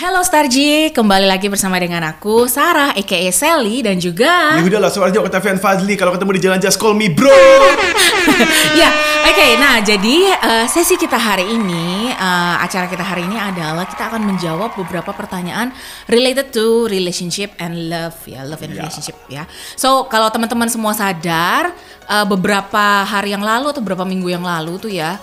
Halo Starji, kembali lagi bersama dengan aku, Sarah, a.k.a. Sally, dan juga Ya udahlah, soalnya Octavian Fadli. Kalau ketemu di jalan just call me bro. Ya, oke. Nah, jadi sesi kita hari ini, acara kita hari ini adalah kita akan menjawab beberapa pertanyaan related to relationship and love, ya, love and relationship, ya. So, kalau teman-teman semua sadar, beberapa hari yang lalu atau beberapa minggu yang lalu tuh ya,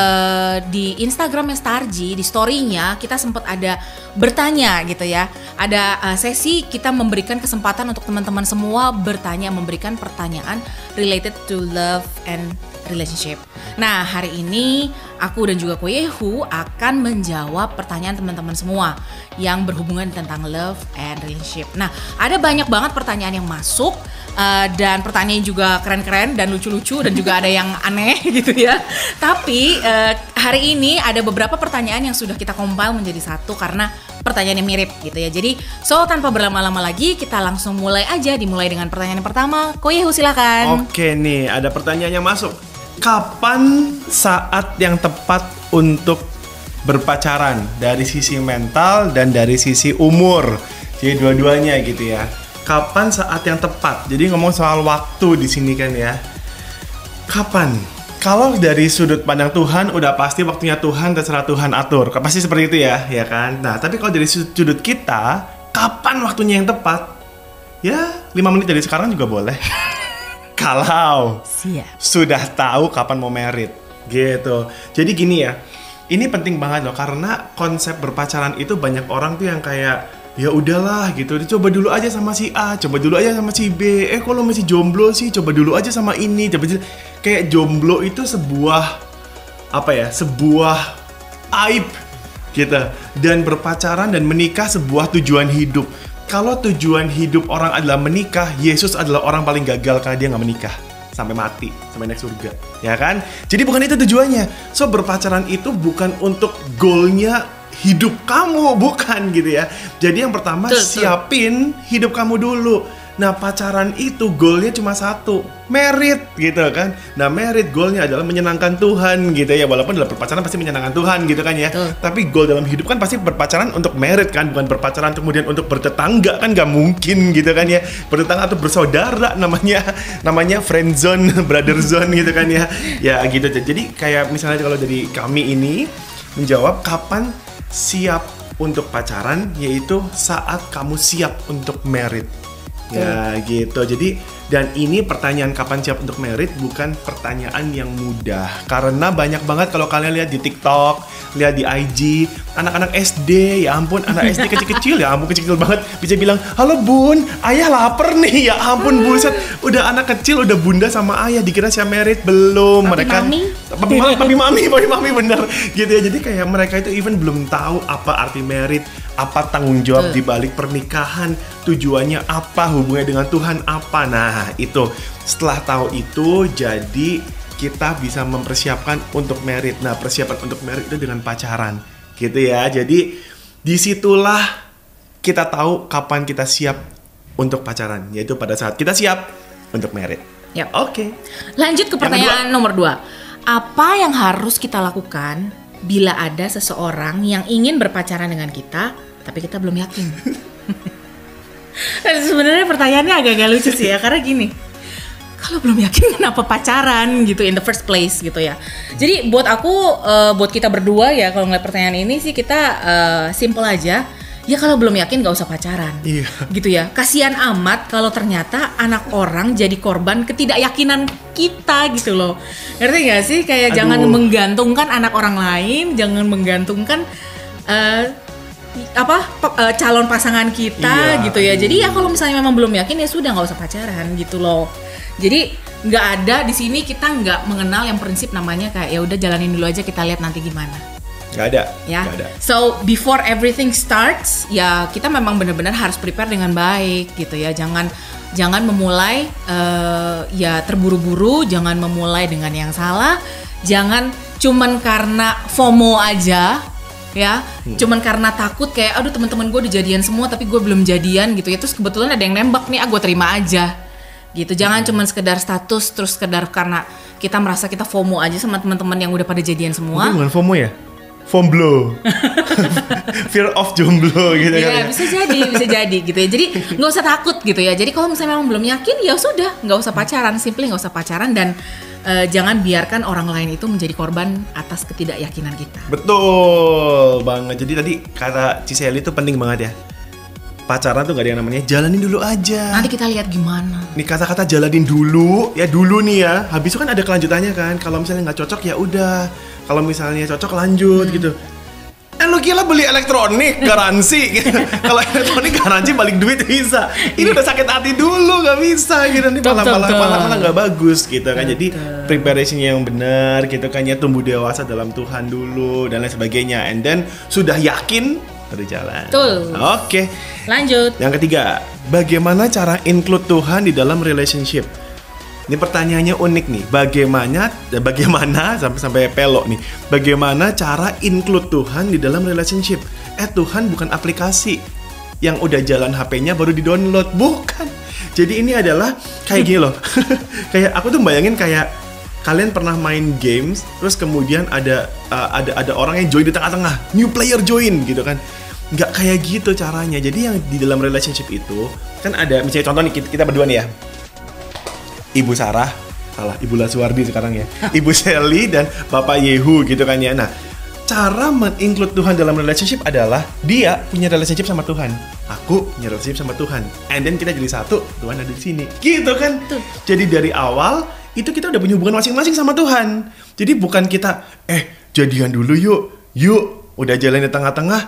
di Instagramnya Starji, di story-nya kita sempat ada bertanya gitu ya. Ada sesi kita memberikan kesempatan untuk teman-teman semua bertanya, memberikan pertanyaan related to love and relationship. Nah, hari ini aku dan juga Koyehu akan menjawab pertanyaan teman-teman semua yang berhubungan tentang love and relationship. Nah, ada banyak banget pertanyaan yang masuk. Dan pertanyaannya juga keren-keren dan lucu-lucu dan juga ada yang aneh gitu ya. Tapi hari ini ada beberapa pertanyaan yang sudah kita compile menjadi satu karena pertanyaannya mirip gitu ya. Jadi tanpa berlama-lama lagi kita langsung mulai aja. Dimulai dengan pertanyaan yang pertama. Koyehu silakan. Oke nih, ada pertanyaan yang masuk. Kapan saat yang tepat untuk berpacaran dari sisi mental dan dari sisi umur? Jadi dua-duanya gitu ya. Kapan saat yang tepat? Jadi ngomong soal waktu di sini kan ya. Kapan? Kalau dari sudut pandang Tuhan udah pasti waktunya Tuhan, terserah Tuhan atur. Pasti seperti itu ya, ya kan? Nah, tapi kalau dari sudut kita, kapan waktunya yang tepat? Ya, 5 menit dari sekarang juga boleh. Kalau sudah tahu kapan mau married gitu. Jadi gini ya. Ini penting banget loh karena konsep berpacaran itu banyak orang tuh yang kayak ya udahlah gitu, coba dulu aja sama si A, coba dulu aja sama si B. Kalau masih jomblo sih, coba dulu aja sama ini. Kayak jomblo itu sebuah sebuah aib gitu. Dan berpacaran dan menikah sebuah tujuan hidup. Kalau tujuan hidup orang adalah menikah, Yesus adalah orang paling gagal karena dia nggak menikah sampai mati, sampai naik surga, ya kan? Jadi bukan itu tujuannya. So berpacaran itu bukan untuk goalnya hidup kamu, bukan gitu ya. Jadi yang pertama siapin hidup kamu dulu. Nah, pacaran itu goalnya cuma satu, married gitu kan. Nah, married goalnya adalah menyenangkan Tuhan gitu ya. Walaupun dalam berpacaran pasti menyenangkan Tuhan gitu kan ya. Tapi goal dalam hidup kan pasti berpacaran untuk married kan, bukan berpacaran kemudian untuk bertetangga kan, gak mungkin gitu kan ya. Bertetangga atau bersaudara namanya friend zone, brother zone gitu kan ya. Ya gitu. Jadi kayak misalnya kalau dari kami ini menjawab kapan siap untuk pacaran, yaitu saat kamu siap untuk married. Ya gitu. Jadi dan ini pertanyaan kapan siap untuk married bukan pertanyaan yang mudah. Karena banyak banget kalau kalian lihat di TikTok, lihat di IG, anak-anak SD, ya ampun, anak SD kecil-kecil, ya ampun kecil banget bisa bilang, "Halo Bun, ayah lapar nih." Ya ampun buset, udah anak kecil udah bunda sama ayah dikira siap married belum. Papi mami bener gitu ya. Jadi kayak mereka itu even belum tahu apa arti married, apa tanggung jawab di balik pernikahan, tujuannya apa, hubungannya dengan Tuhan apa. Nah, itu setelah tahu itu jadi kita bisa mempersiapkan untuk married. Nah, persiapan untuk married itu dengan pacaran gitu ya. Jadi disitulah kita tahu kapan kita siap untuk pacaran, yaitu pada saat kita siap untuk married. Yep. Oke. Lanjut ke pertanyaan nomor 2. Apa yang harus kita lakukan bila ada seseorang yang ingin berpacaran dengan kita tapi kita belum yakin? Sebenarnya pertanyaannya agak-agak lucu sih ya, karena gini, kalau belum yakin kenapa pacaran gitu in the first place gitu ya. Jadi buat aku, buat kita berdua ya, kalau ngeliat pertanyaan ini sih kita simple aja. Ya kalau belum yakin gak usah pacaran, gitu ya. Kasian amat kalau ternyata anak orang jadi korban ketidakyakinan kita gitu loh. Ngerti gak sih? Kayak jangan menggantungkan anak orang lain, jangan menggantungkan calon pasangan kita gitu ya. Jadi ya kalau misalnya memang belum yakin ya sudah nggak usah pacaran gitu loh. Jadi nggak ada di sini, kita nggak mengenal yang prinsip namanya kayak ya udah jalanin dulu aja, kita lihat nanti gimana. Nggak ada. Ya. Nggak ada. So before everything starts ya kita memang benar-benar harus prepare dengan baik gitu ya. Jangan memulai ya terburu-buru, jangan memulai dengan yang salah, jangan cuman karena FOMO aja. Ya, cuman karena takut kayak aduh teman-teman gue udah jadian semua tapi gue belum jadian gitu ya, terus kebetulan ada yang nembak nih, gue terima aja gitu. Jangan cuman sekedar status, terus sekedar karena kita merasa kita FOMO aja sama teman-teman yang udah pada jadian semua. Mungkin bukan FOMO ya? Fomblo. Fear of jomblo gitu kan. Iya, bisa jadi gitu ya. Jadi nggak usah takut gitu ya. Jadi kalau misalnya memang belum yakin, ya sudah, nggak usah pacaran, simply nggak usah pacaran, dan jangan biarkan orang lain itu menjadi korban atas ketidakyakinan kita. Betul banget. Jadi tadi kata Ciseli itu penting banget ya. Pacaran tuh gak ada yang namanya jalanin dulu aja. Nanti kita lihat gimana. Nih kata-kata jalanin dulu nih ya. Habis itu kan ada kelanjutannya kan. Kalau misalnya nggak cocok ya udah. Kalau misalnya cocok lanjut gitu. Lu kira beli elektronik garansi gitu. Kalau elektronik garansi balik duit bisa. Ini udah sakit hati dulu, nggak bisa gitu. Ini malah nggak bagus gitu kan. Jadi preparationnya yang benar gitu kan ya, tumbuh dewasa dalam Tuhan dulu dan lain sebagainya. And then sudah yakin baru jalan. Betul. Oke. Lanjut. Yang ketiga, bagaimana cara include Tuhan di dalam relationship? Ini pertanyaannya unik nih. Bagaimana sampai pelok nih. Bagaimana cara include Tuhan di dalam relationship? Tuhan bukan aplikasi yang udah jalan HP-nya baru di-download, bukan. Jadi ini adalah kayak gini loh. Kayak aku tuh bayangin kayak kalian pernah main games, terus kemudian ada orang yang join di tengah-tengah, new player join gitu kan. Nggak kayak gitu caranya. Jadi yang di dalam relationship itu kan ada, misalnya contoh nih kita berdua nih ya. Ibu Sarah, Ibu Lasuardi sekarang ya. Ibu Shelly dan Bapak Yehu gitu kan ya. Nah, cara men-include Tuhan dalam relationship adalah dia punya relationship sama Tuhan, aku punya relationship sama Tuhan, and then kita jadi satu, Tuhan ada di sini. Gitu kan? Tuh. Jadi dari awal itu kita udah punya hubungan masing-masing sama Tuhan. Jadi bukan kita jadian dulu yuk udah jalan di tengah-tengah,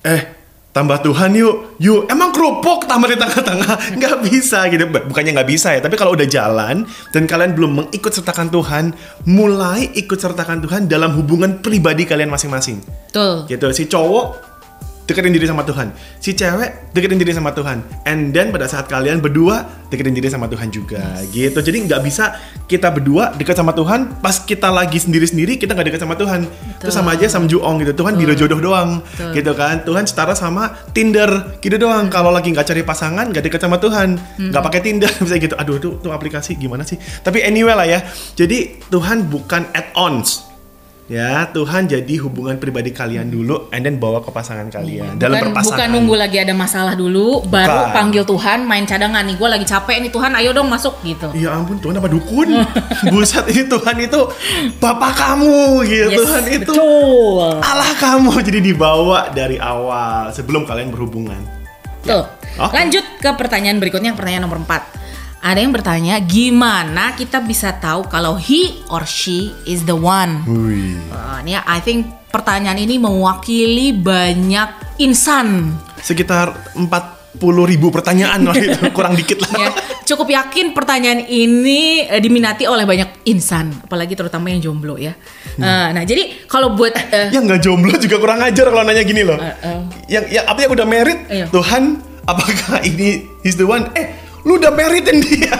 tambah Tuhan yuk emang kerupuk tambah di tengah-tengah, nggak bisa gitu. Bukannya nggak bisa ya, tapi kalau udah jalan dan kalian belum mengikut sertakan Tuhan, mulai ikut sertakan Tuhan dalam hubungan pribadi kalian masing-masing. Betul. Gitu, si cowok deketin diri sama Tuhan, si cewek deketin diri sama Tuhan, and then pada saat kalian berdua deketin diri sama Tuhan juga. Gitu. Jadi nggak bisa kita berdua dekat sama Tuhan, pas kita lagi sendiri-sendiri kita nggak dekat sama Tuhan. Itu sama aja sama Juong gitu. Tuhan biro jodoh doang. Gitu kan. Tuhan setara sama Tinder gitu doang. Kalau lagi nggak cari pasangan, nggak dekat sama Tuhan, nggak pakai Tinder bisa gitu. Aduh itu aplikasi gimana sih? Tapi anyway lah ya. Jadi Tuhan bukan add-ons. Ya, Tuhan jadi hubungan pribadi kalian dulu, and then bawa ke pasangan kalian. Dalam berpasangan. Bukan nunggu lagi ada masalah dulu, baru panggil Tuhan, main cadangan nih. Gue lagi capek nih Tuhan, ayo dong masuk gitu. Ya ampun, Tuhan apa dukun? Buset, ini Tuhan itu Bapak kamu gitu. Yes, Tuhan itu betul. Allah kamu. Jadi dibawa dari awal sebelum kalian berhubungan. Tuh. Okay. Lanjut ke pertanyaan berikutnya, pertanyaan nomor 4. Ada yang bertanya, gimana kita bisa tahu kalau he or she is the one? Ini I think pertanyaan ini mewakili banyak insan. Sekitar 40.000 pertanyaan lah itu, kurang dikit lah. Ya, cukup yakin pertanyaan ini diminati oleh banyak insan, apalagi terutama yang jomblo ya. Nah, jadi kalau buat yang nggak jomblo juga kurang ajar kalau nanya gini loh. Yang udah married, Tuhan, apakah ini is the one? Lu udah marriedin dia.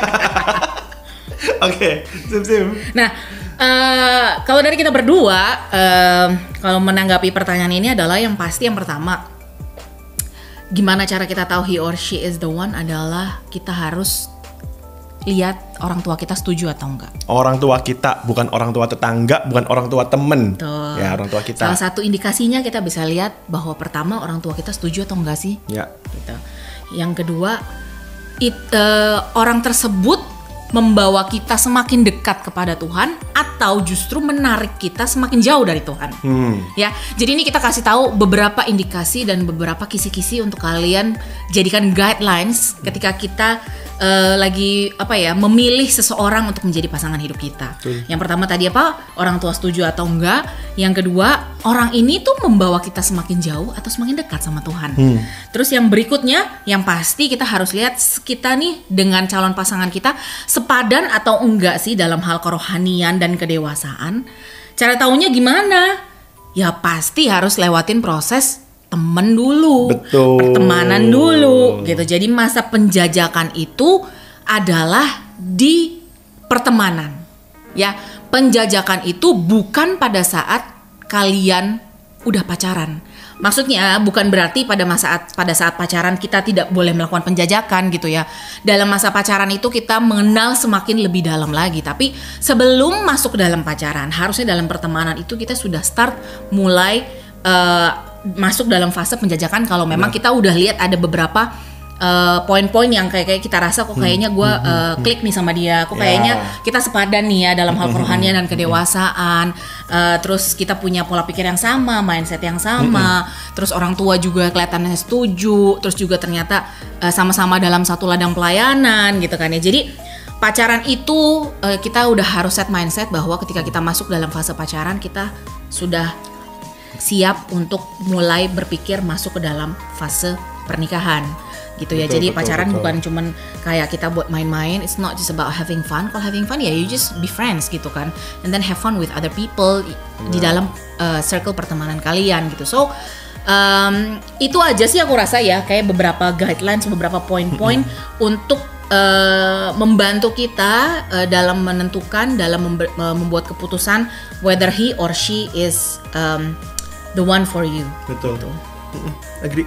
Oke, sim. Nah, kalau dari kita berdua, kalau menanggapi pertanyaan ini adalah yang pasti yang pertama, gimana cara kita tahu he or she is the one adalah kita harus lihat orang tua kita setuju atau enggak. Orang tua kita, bukan orang tua tetangga, bukan orang tua temen. Betul. Ya, orang tua kita. Salah satu indikasinya kita bisa lihat bahwa pertama orang tua kita setuju atau enggak sih. Ya. Gitu. Yang kedua, orang tersebut membawa kita semakin dekat kepada Tuhan atau justru menarik kita semakin jauh dari Tuhan. Ya, jadi ini kita kasih tahu beberapa indikasi dan beberapa kisi-kisi untuk kalian jadikan guidelines ketika kita lagi memilih seseorang untuk menjadi pasangan hidup kita. Yang pertama tadi orang tua setuju atau enggak. Yang kedua, orang ini tuh membawa kita semakin jauh atau semakin dekat sama Tuhan. Terus yang berikutnya, yang pasti kita harus lihat kita nih dengan calon pasangan kita sepadan atau enggak sih dalam hal kerohanian dan kedewasaan. Cara taunya gimana? Ya pasti harus lewatin proses temen dulu, betul, pertemanan dulu gitu. Jadi masa penjajakan itu adalah di pertemanan. Ya, penjajakan itu bukan pada saat kalian udah pacaran. Maksudnya bukan berarti pada saat pacaran kita tidak boleh melakukan penjajakan gitu ya. Dalam masa pacaran itu kita mengenal semakin lebih dalam lagi. Tapi sebelum masuk dalam pacaran, harusnya dalam pertemanan itu kita sudah start mulai masuk dalam fase penjajakan kalau memang kita udah lihat ada beberapa poin-poin yang kayak kita rasa kok kayaknya gue klik nih sama dia, kok kayaknya kita sepadan nih ya dalam hal kerohanian dan kedewasaan, terus kita punya pola pikir yang sama, mindset yang sama, terus orang tua juga kelihatannya setuju, terus juga ternyata sama-sama dalam satu ladang pelayanan gitu kan ya. Jadi pacaran itu kita udah harus set mindset bahwa ketika kita masuk dalam fase pacaran kita sudah siap untuk mulai berpikir masuk ke dalam fase pernikahan gitu ya. Jadi pacaran bukan cuman kayak kita buat main-main, it's not just about having fun. Kalau having fun ya you just be friends gitu kan, and then have fun with other people di dalam circle pertemanan kalian gitu. So itu aja sih aku rasa ya, kayak beberapa guidelines, beberapa poin-poin untuk membantu kita dalam menentukan, dalam membuat keputusan whether he or she is the one for you. Betul. Gitu. Agree.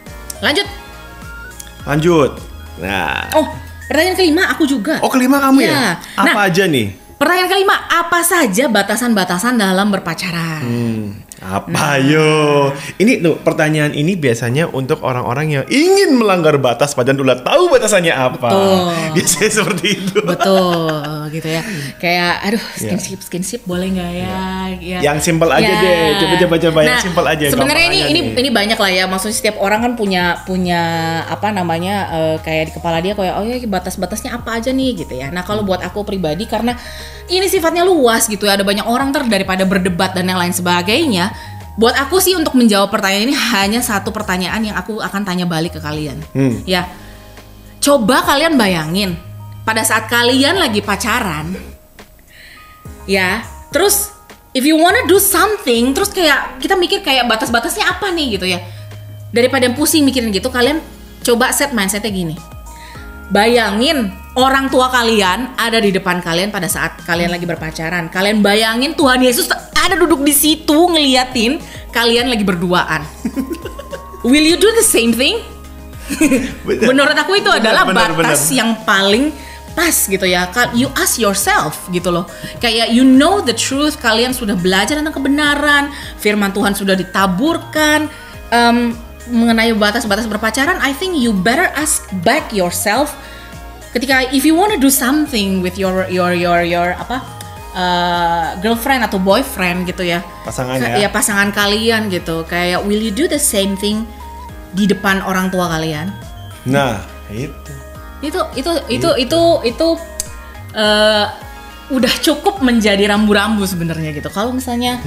Lanjut. Nah. Oh, pertanyaan kelima aku juga. Oh, kelima kamu ya? Apa aja nih? Pertanyaan kelima, apa saja batasan-batasan dalam berpacaran? Apa yo? Ini tuh pertanyaan ini biasanya untuk orang-orang yang ingin melanggar batas padahal udah tahu batasannya apa. Betul. Biasanya seperti itu. Betul, gitu ya. Kayak aduh, skinship boleh nggak ya? Ya. Yang simple aja deh. Coba yang simple aja. Sebenarnya ini banyak lah ya. Maksudnya setiap orang kan punya apa namanya kayak di kepala dia kayak oh ya batas-batasnya apa aja nih gitu ya. Nah, kalau buat aku pribadi karena ini sifatnya luas gitu ya. Ada banyak orang daripada berdebat dan yang lain sebagainya. Buat aku sih untuk menjawab pertanyaan ini hanya satu pertanyaan yang aku akan tanya balik ke kalian. Ya, coba kalian bayangin pada saat kalian lagi pacaran, ya, terus if you wanna do something, terus kayak kita mikir kayak batas-batasnya apa nih gitu ya. Daripada pusing mikirin gitu, kalian coba set mindsetnya gini. Bayangin orang tua kalian ada di depan kalian pada saat kalian lagi berpacaran. Kalian bayangin Tuhan Yesus ada duduk di situ ngeliatin kalian lagi berduaan. Will you do the same thing? Menurut aku itu adalah batas yang paling pas gitu ya. You ask yourself gitu loh. Kayak you know the truth, kalian sudah belajar tentang kebenaran, firman Tuhan sudah ditaburkan mengenai batas-batas berpacaran. I think you better ask back yourself. Ketika if you want to do something with your girlfriend atau boyfriend gitu ya, pasangan kalian gitu, kayak will you do the same thing di depan orang tua kalian? Nah, itu udah cukup menjadi rambu-rambu sebenarnya gitu. Kalau misalnya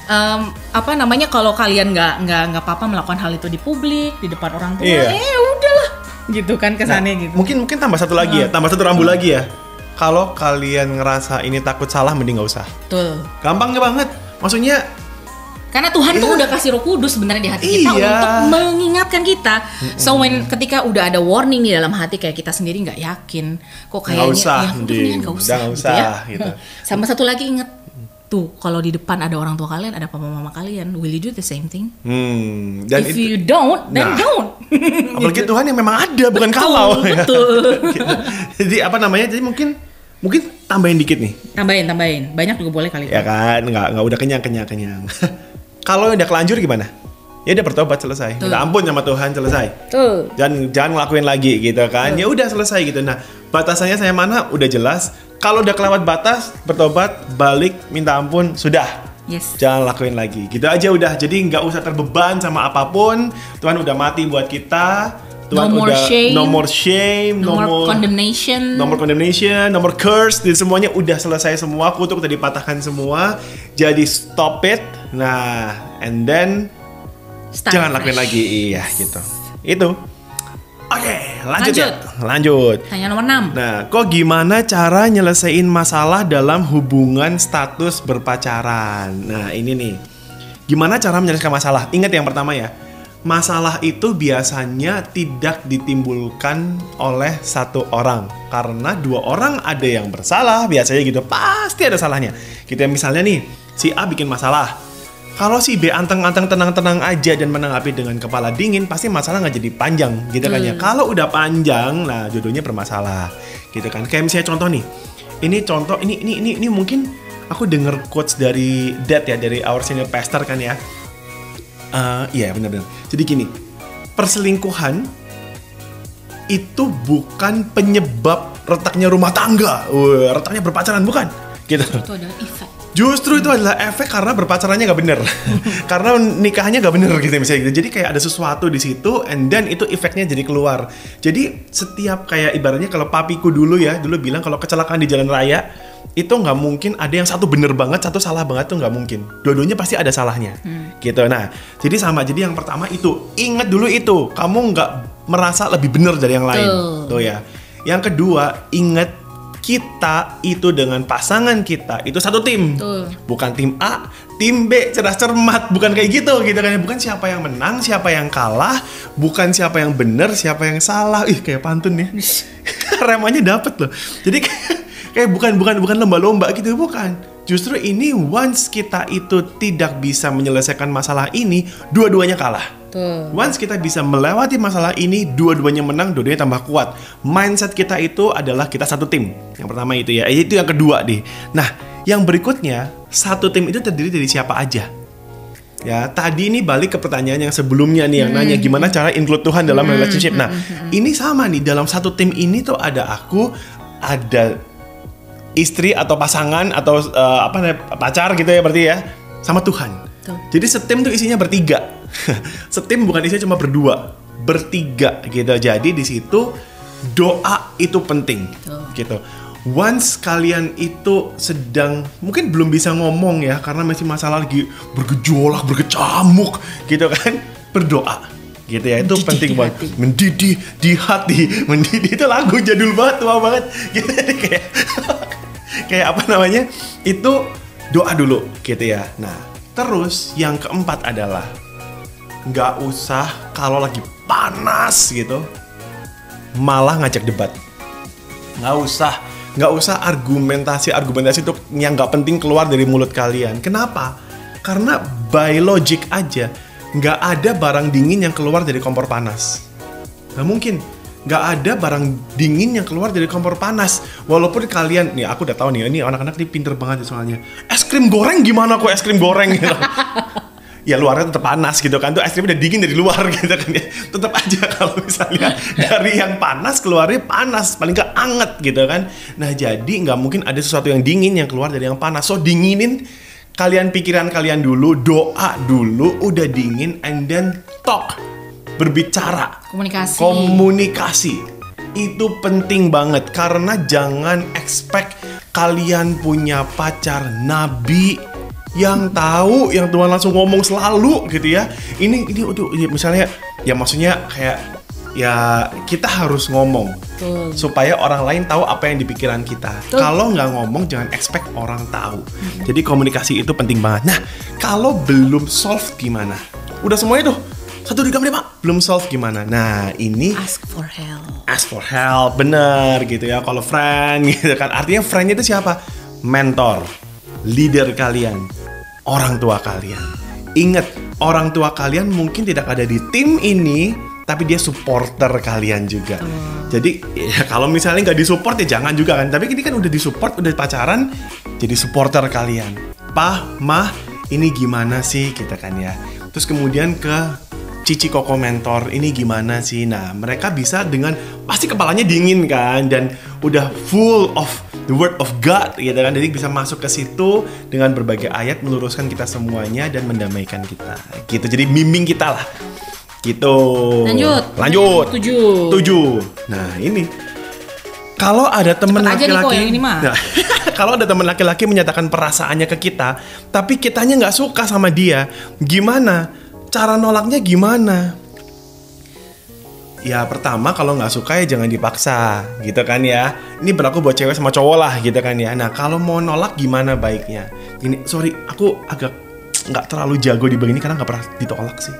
kalau kalian nggak apa-apa melakukan hal itu di publik di depan orang tua, udahlah gitu kan kesannya gitu. Mungkin tambah satu lagi tambah satu rambu lagi ya. Kalau kalian ngerasa ini takut salah, mending nggak usah. Betul. Gampang banget. Maksudnya karena Tuhan tuh udah kasih Roh Kudus sebenarnya di hati kita untuk mengingatkan kita. So ketika udah ada warning di dalam hati kayak kita sendiri nggak yakin, kok kayaknya nggak usah gitu ya. Sama satu lagi ingat tuh, kalau di depan ada orang tua kalian, ada papa mama kalian, will you do the same thing? Dan if you don't, then don't. Apalagi Tuhan yang memang ada, bukan kalau. Betul. Jadi jadi mungkin tambahin dikit nih. Tambahin. Banyak juga boleh kali. Ya kan, nggak udah kenyang. Kalau udah kelanjur gimana? Ya udah bertobat selesai. Udah ampun sama Tuhan selesai. Tuh. Jangan ngelakuin lagi gitu kan. Ya udah selesai gitu. Nah, batasannya saya mana udah jelas. Kalau udah kelewat batas, bertobat, balik, minta ampun, sudah. Yes. Jangan lakuin lagi. Gitu aja udah. Jadi nggak usah terbeban sama apapun. Tuhan udah mati buat kita. Tuhan no more shame, no more condemnation, no more curse. Dan semuanya udah selesai semua. Kutuk tadi patahkan semua. Jadi stop it. Nah, and then jangan lakuin lagi. Iya gitu. Itu. Oke, lanjut. Tanya nomor 6. Nah, kok gimana cara nyelesain masalah dalam hubungan status berpacaran? Nah, ini nih. Gimana cara menyelesaikan masalah? Ingat yang pertama ya. Masalah itu biasanya tidak ditimbulkan oleh satu orang. Karena dua orang ada yang bersalah, biasanya gitu. Pasti ada salahnya. Gitu ya, misalnya nih, si A bikin masalah. Kalau si B anteng-anteng tenang-tenang aja dan menanggapi dengan kepala dingin, pasti masalah nggak jadi panjang, gitu kan ya. Kalau udah panjang, nah jodohnya bermasalah, gitu kan. Kayak misalnya contoh nih, ini mungkin aku denger quotes dari Dad ya, dari our senior pastor kan ya. Iya benar-benar. Jadi gini, perselingkuhan itu bukan penyebab retaknya rumah tangga, retaknya berpacaran, bukan. Gitu. Itu adalah efek. Justru itu adalah efek karena berpacarannya nggak bener, karena nikahnya nggak bener gitu misalnya. Jadi kayak ada sesuatu di situ, and then itu efeknya jadi keluar. Jadi setiap kayak ibaratnya kalau papiku dulu bilang kalau kecelakaan di jalan raya itu nggak mungkin ada yang satu bener banget, satu salah banget, tuh nggak mungkin. Dua-duanya pasti ada salahnya, gitu. Nah, jadi sama. Jadi yang pertama itu ingat dulu itu kamu nggak merasa lebih bener dari yang lain, tuh ya. Yang kedua ingat kita itu dengan pasangan kita itu satu tim, bukan tim A, tim B, cerdas cermat, bukan kayak gitu kan, bukan siapa yang menang, siapa yang kalah, bukan siapa yang benar, siapa yang salah. Kayak pantun ya, remanya dapet loh. Jadi kayak bukan lomba-lomba gitu, bukan. Justru ini once kita itu tidak bisa menyelesaikan masalah ini, dua-duanya kalah. Once kita bisa melewati masalah ini, dua-duanya menang, dua-duanya tambah kuat. Mindset kita itu adalah kita satu tim. Yang pertama itu ya, itu yang kedua deh. Nah, yang berikutnya, satu tim itu terdiri dari siapa aja. Ya, tadi ini balik ke pertanyaan yang sebelumnya nih, yang nanya gimana cara include Tuhan dalam relationship. Nah, ini sama nih, dalam satu tim ini tuh ada aku, ada istri atau pasangan atau pacar gitu ya berarti ya, sama Tuhan. Jadi setim tuh isinya bertiga. Setim bukan isinya cuma berdua, bertiga gitu. Jadi di situ doa itu penting, gitu. Once kalian itu sedang mungkin belum bisa ngomong ya, karena masih masalah lagi bergejolak, berkecamuk, gitu kan, berdoa, gitu ya. Itu penting banget. Mendidih di hati, mendidih itu lagu jadul banget, tua banget. Gitu, kayak apa namanya? Itu doa dulu, gitu ya. Nah, terus yang keempat adalah nggak usah kalau lagi panas gitu malah ngajak debat. Nggak usah argumentasi itu yang nggak penting keluar dari mulut kalian. Kenapa? Karena by logic aja nggak ada barang dingin yang keluar dari kompor panas. Nggak mungkin. Nggak ada barang dingin yang keluar dari kompor panas. Walaupun kalian, nih aku udah tahu nih, ini anak-anak nih pinter banget soalnya. Es krim goreng gimana kok es krim goreng gitu. Ya luarnya tetap panas gitu kan, tuh es krim udah dingin dari luar gitu kan ya. Tetap aja kalau misalnya dari yang panas keluarnya panas, paling nggak anget gitu kan. Nah jadi nggak mungkin ada sesuatu yang dingin yang keluar dari yang panas. So dinginin kalian pikiran kalian dulu, doa dulu, udah dingin, and then talk. Berbicara, komunikasi itu penting banget, karena jangan expect kalian punya pacar nabi yang tahu, yang Tuhan langsung ngomong selalu gitu ya. Ini misalnya ya, maksudnya kayak ya kita harus ngomong supaya orang lain tahu apa yang di pikiran kita. Kalau nggak ngomong jangan expect orang tahu. Jadi komunikasi itu penting banget. Nah kalau belum solve gimana? Udah semuanya tuh 1, 2, 3, 4 belum solve gimana? Nah ini ask for help, bener gitu ya. Kalau friend gitu kan, artinya friendnya itu siapa? Mentor, leader kalian, orang tua kalian. Ingat, orang tua kalian mungkin tidak ada di tim ini, tapi dia supporter kalian juga. Jadi ya, kalau misalnya nggak disupport ya jangan juga kan. Tapi ini kan udah disupport, udah pacaran, jadi supporter kalian. Pah, mah, ini gimana sih kita kan ya. Terus kemudian ke Cici Koko mentor, ini gimana sih? Nah, mereka bisa dengan pasti kepalanya dingin kan, dan udah full of the word of God gitu kan. Jadi bisa masuk ke situ dengan berbagai ayat meluruskan kita semuanya dan mendamaikan kita. Gitu. Jadi bimbing kita lah. Gitu. Lanjut. 7. Nah, ini kalau ada teman laki-laki, nah, kalau ada teman laki-laki menyatakan perasaannya ke kita, tapi kitanya nggak suka sama dia, gimana? Cara nolaknya gimana? Ya pertama kalau nggak suka ya jangan dipaksa gitu kan ya. Ini berlaku buat cewek sama cowok lah gitu kan ya. Nah kalau mau nolak gimana baiknya? Ini sorry aku agak nggak terlalu jago di bagian ini karena nggak pernah ditolak sih.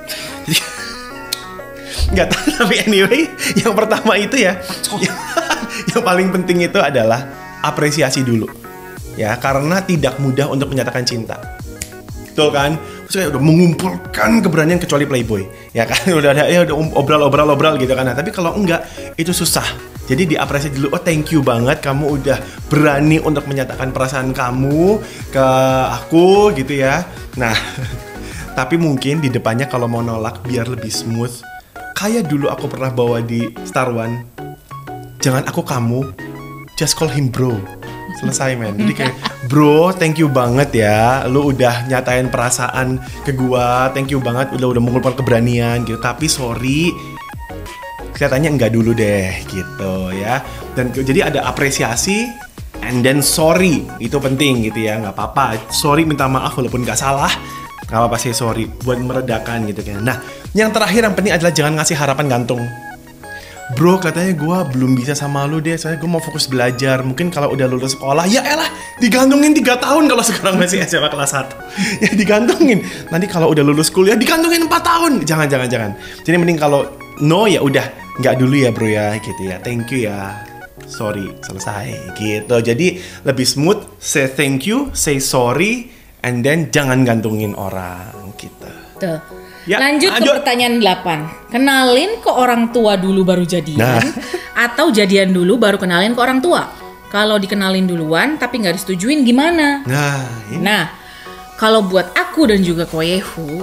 Nggak tahu, tapi anyway yang pertama itu ya yang paling penting itu adalah apresiasi dulu ya, karena tidak mudah untuk menyatakan cinta. Betul kan? Terus udah mengumpulkan keberanian kecuali playboy, ya kan? Udah ada ya udah obrol gitu kan. Nah, tapi kalau enggak itu susah. Jadi diapresiasi dulu. Oh, thank you banget kamu udah berani untuk menyatakan perasaan kamu ke aku gitu ya. Nah, Tapi mungkin di depannya kalau mau nolak biar lebih smooth, kayak dulu aku pernah bawa di Star One. Jangan aku kamu, just call him bro. Selesai men. Jadi kayak bro, thank you banget ya, lu udah nyatain perasaan ke gua, thank you banget udah mengeluarkan keberanian gitu. Tapi sorry, kelihatannya enggak dulu deh gitu ya. Dan jadi ada apresiasi and then sorry, itu penting gitu ya. Nggak apa-apa, sorry, minta maaf walaupun nggak salah, nggak apa-apa sih sorry, buat meredakan gitu kan. Nah, yang terakhir yang penting adalah jangan ngasih harapan gantung. Bro, katanya gue belum bisa sama lu deh, soalnya gue mau fokus belajar. Mungkin kalau udah lulus sekolah, ya elah, digantungin 3 tahun kalau sekarang masih SMA kelas 1. Ya digantungin. Nanti kalau udah lulus kuliah, digantungin 4 tahun. Jangan. Jadi mending kalau no ya udah, nggak dulu ya bro ya, gitu ya. Thank you ya. Sorry, selesai gitu. Jadi lebih smooth, say thank you, say sorry, and then jangan gantungin orang gitu. Tuh. Ya, lanjut ke pertanyaan 8. Kenalin ke orang tua dulu baru jadian, atau jadian dulu baru kenalin ke orang tua? Kalau dikenalin duluan tapi nggak disetujuin gimana? Nah, kalau buat aku dan juga Koyehu,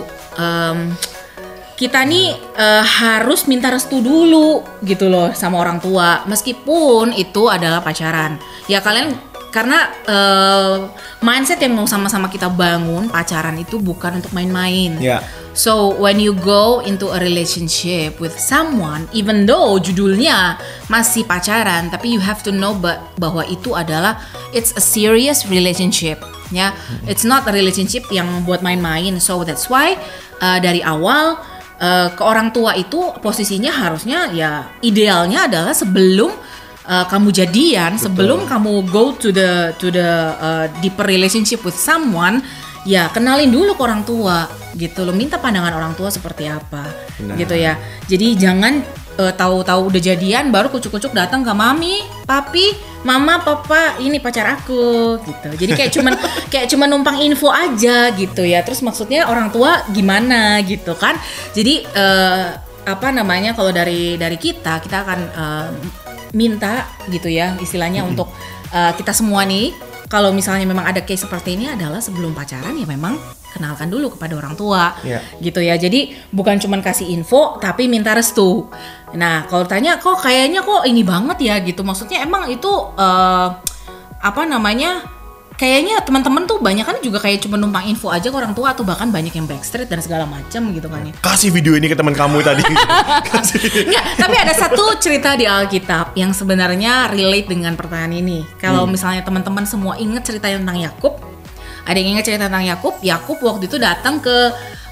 kita nih harus minta restu dulu gitu loh sama orang tua, meskipun itu adalah pacaran. Ya kalian, karena mindset yang mau sama-sama kita bangun pacaran itu bukan untuk main-main. Yeah. So when you go into a relationship with someone, even though judulnya masih pacaran, tapi you have to know bahwa itu adalah it's a serious relationship, ya. It's not a relationship yang buat main-main. So that's why dari awal ke orang tua itu posisinya harusnya ya idealnya adalah sebelum kamu jadian. Betul. Sebelum kamu go to the deeper relationship with someone, ya kenalin dulu ke orang tua gitu loh, minta pandangan orang tua seperti apa. Gitu ya. Jadi jangan tahu-tahu udah jadian baru kucuk-kucuk datang ke mami, papi, mama, papa, ini pacar aku gitu. Jadi kayak cuman numpang info aja gitu ya. Terus maksudnya orang tua gimana gitu kan. Jadi kalau dari kita akan minta gitu ya istilahnya untuk kita semua nih, kalau misalnya memang ada case seperti ini adalah sebelum pacaran ya memang kenalkan dulu kepada orang tua, gitu ya. Jadi bukan cuma kasih info tapi minta restu. Nah kalau tanya kok kayaknya kok ini banget ya gitu, maksudnya emang itu kayaknya teman-teman tuh banyak kan juga kayak cuma numpang info aja ke orang tua, atau bahkan banyak yang backstreet dan segala macam gitu kan ya. Kasih video ini ke teman kamu tadi. Enggak, tapi ada satu cerita di Alkitab yang sebenarnya relate dengan pertanyaan ini. Kalau misalnya teman-teman semua ingat cerita tentang Yakub, ada yang ingat cerita tentang Yakub? Yakub waktu itu datang ke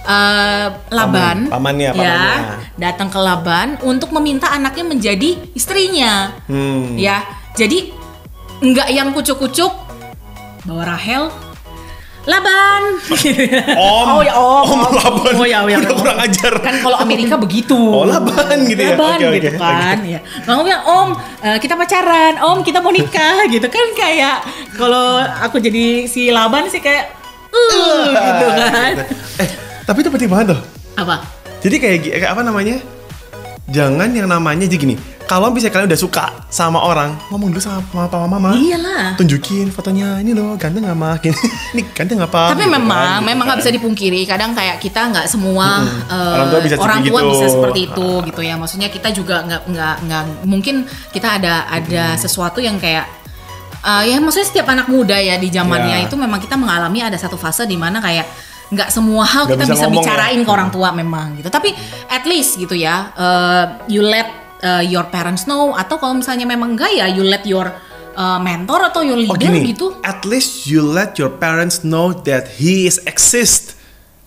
Laban, pamannya. Datang ke Laban untuk meminta anaknya menjadi istrinya. Ya, jadi enggak yang kucuk-kucuk bawa Rahel, Laban. Om. Oh ya om Laban. Oh ya. Udah kurang ajar. Kan kalau Amerika begitu. Oh Laban gitu ya. Laban gitu kan. Ya. Mama bilang, "Om, kita pacaran. Om, kita mau nikah." Gitu kan, kayak kalau aku jadi si Laban sih kayak gitu kan. Tapi itu penting banget tuh. Apa? Jadi kayak apa namanya? Jangan yang namanya jadi gini. Kalau misalnya kalian udah suka sama orang, ngomong dulu sama papa mama. Iyalah. Tunjukin fotonya, ini loh ganteng nggak mah? Ini ganteng apa? Tapi gitu memang nggak bisa dipungkiri. Kadang kayak kita nggak semua orang tua gitu. Bisa seperti itu gitu ya. Maksudnya kita juga nggak mungkin kita ada sesuatu yang kayak ya maksudnya setiap anak muda ya di zamannya itu memang kita mengalami ada satu fase di mana kayak nggak semua hal kita bisa bicarain ke orang tua memang gitu. Tapi at least gitu ya, you let your parents know, atau kalau misalnya memang enggak ya you let your mentor atau your leader gitu. At least you let your parents know that he is exist.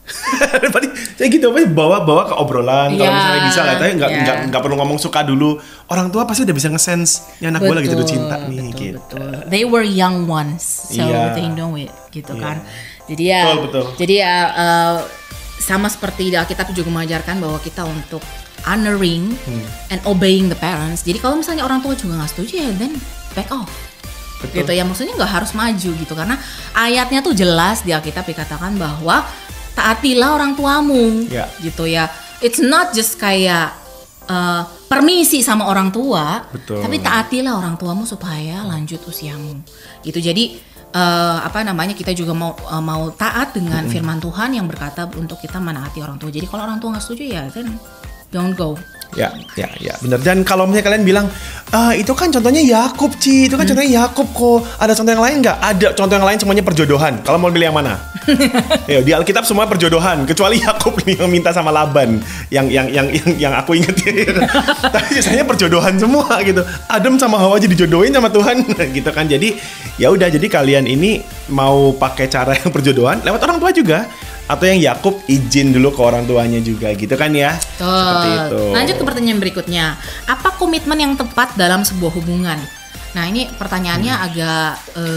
Kayak gitu, bawa ke obrolan kalau misalnya bisa lah, tapi nggak perlu ngomong suka dulu. Orang tua pasti udah bisa nge-sense ini anak gue lagi jatuh cinta nih. Betul. They were young ones, so they know it gitu kan. Jadi ya, jadi ya sama seperti Alkitab juga mengajarkan bahwa kita untuk honoring and obeying the parents. Jadi kalau misalnya orang tua juga nggak setuju ya then back off. Betul. Gitu ya, maksudnya nggak harus maju gitu, karena ayatnya tuh jelas di Alkitab dikatakan bahwa taatilah orang tuamu, gitu ya. It's not just kayak permisi sama orang tua, tapi taatilah orang tuamu supaya lanjut usiamu. Gitu. Jadi kita juga mau taat dengan firman Tuhan yang berkata untuk kita menaati orang tua. Jadi kalau orang tua nggak setuju ya kan don't go. Ya, benar. Dan kalau misalnya kalian bilang, itu kan contohnya Yakub, itu kan contohnya Yakub kok. Ada contoh yang lain nggak? Ada contoh yang lain, semuanya perjodohan. Kalau mau pilih yang mana? Ya, di Alkitab semua perjodohan, kecuali Yakub nih yang minta sama Laban, yang aku inget ya. Tapi biasanya perjodohan semua gitu. Adam sama Hawa aja dijodohin sama Tuhan, gitu kan. Jadi ya udah, jadi kalian ini mau pakai cara yang perjodohan lewat orang tua juga. Atau yang Yakub izin dulu ke orang tuanya juga gitu kan ya. Seperti itu. Lanjut ke pertanyaan berikutnya. Apa komitmen yang tepat dalam sebuah hubungan? Nah ini pertanyaannya agak